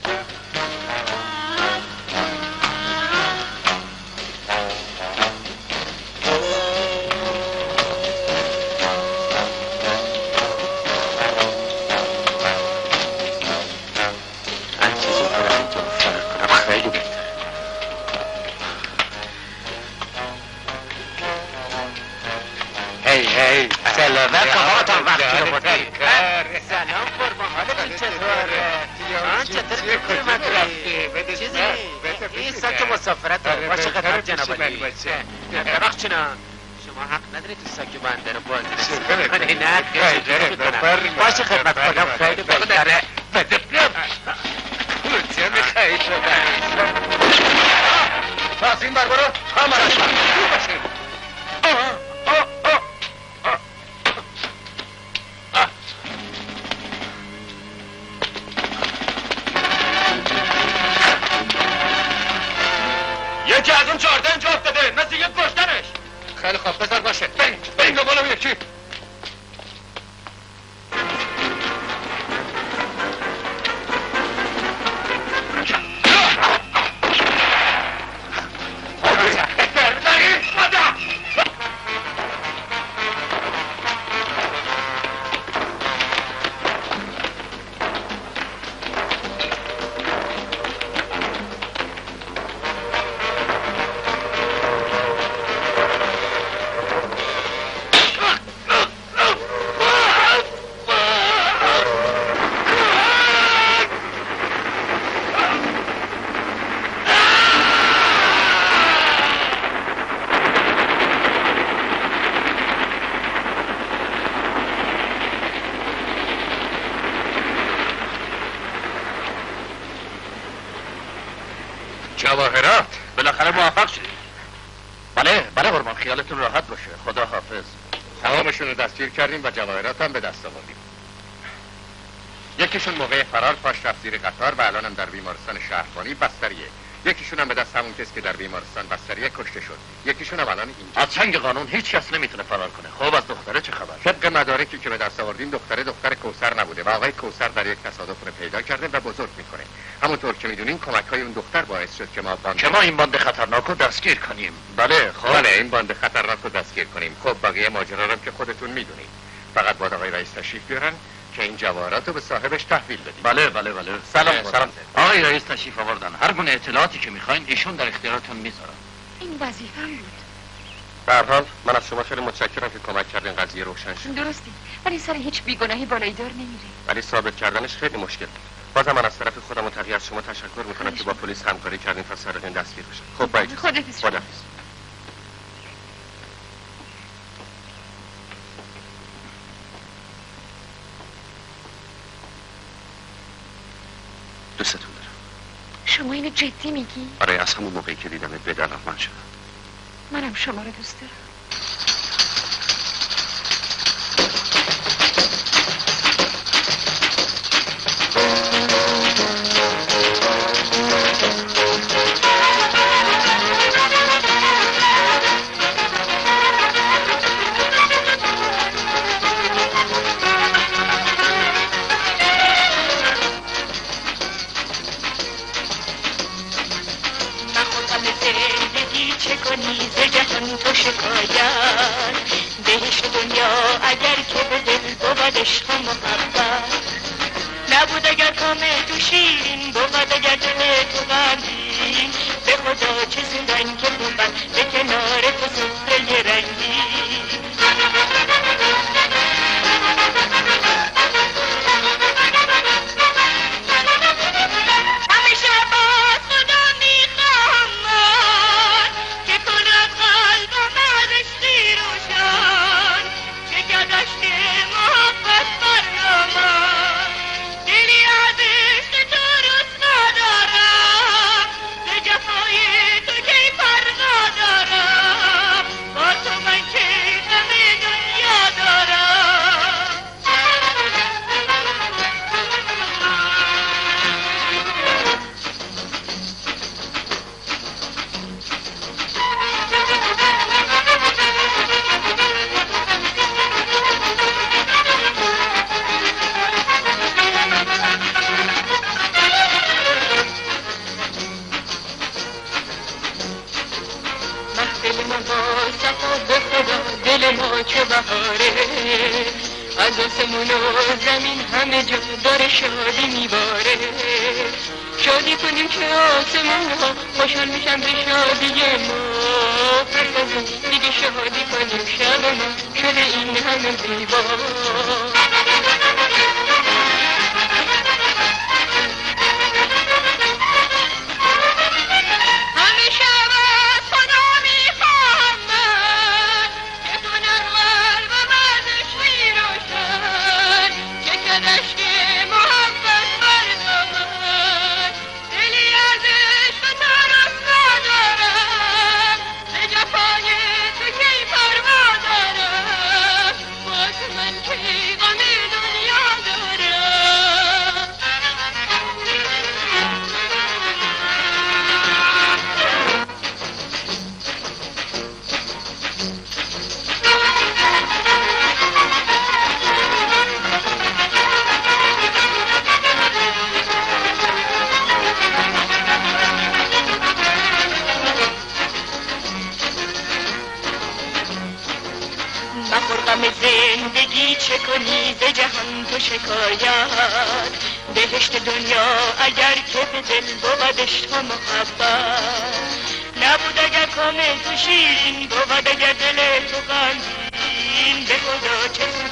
Speaker 6: ببخشید شما حق ندارید تو ساک بنده رو بازی کنید. نه خیلی کنم باشه خدمت خودم خیلی بهتره. بده چه میخواهید بدن پس این بر برو همه رو دور باشید. یکی از اون چهارده اینجا افتاد
Speaker 9: خداحافظ. تمامشون رو دستگیر کردیم و جواهرات هم به دست آوردیم. یکیشون موقع فرار پاش رفت زیر قطار و الان هم در بیمارستان شهربانی بستریه. یکیشون هم به دست همون کسی که در بیمارستان بستریه کشته شد. یکیشون هم الان اینجا.
Speaker 7: از چنگ قانون هیچ کس نمیتونه فرار کنه. خب از دختره چه خبر؟
Speaker 9: طبق مدارکی که به دست آوردیم دختره دختر کوثر نبوده و آقای کوثر در یک تصادف رو پیدا کرده و بزرگ میکنه. همونطور که میدونین کمک های اون دختر باعث شد که ما باند
Speaker 7: که ما این باند خطرناک رو دستگیر کنیم.
Speaker 9: بله خب بله این باند خطرناک رو دستگیر کنیم. خب بقیه ماجرا رو که خودتون میدونید. فقط باید آقای رئیس تشریف بیارن که این جواهرات رو به صاحبش تحویل بدیم.
Speaker 7: بله بله بله.
Speaker 9: سلام سلام.
Speaker 7: آقای رئیس تشریف آوردن. هر گونه اطلاعاتی که میخواین ایشون در اختیارتون میذارن.
Speaker 8: این وظیفه‌ام بود.
Speaker 9: به هر حال من از شما خیلی متشکرم که کمک کردین قضیه روشن شد.
Speaker 8: درستی. ولی سر هیچ بیگناهی بالای دار نمیره.
Speaker 9: ولی ثابت کردنش خیلی مشکل. بازم من از طرف خودم و تقی از شما تشکر میکنم که با پلیس همکاری کردین تا سرقین دستگیر بشه. خب باید.
Speaker 8: خداحافظ.
Speaker 9: خداحافظ.
Speaker 10: دوستتون دارم.
Speaker 8: شما اینو جدی میگی؟
Speaker 10: آره از همون موقعی که دیدمت به علاقه‌مند شدم.
Speaker 8: منم شما رو دوست دارم.
Speaker 11: بهشت دنیا اگر که به دل بودش تو محبت نبود اگر کام تو شیرین بود اگر دل تو غمگین به خدا چه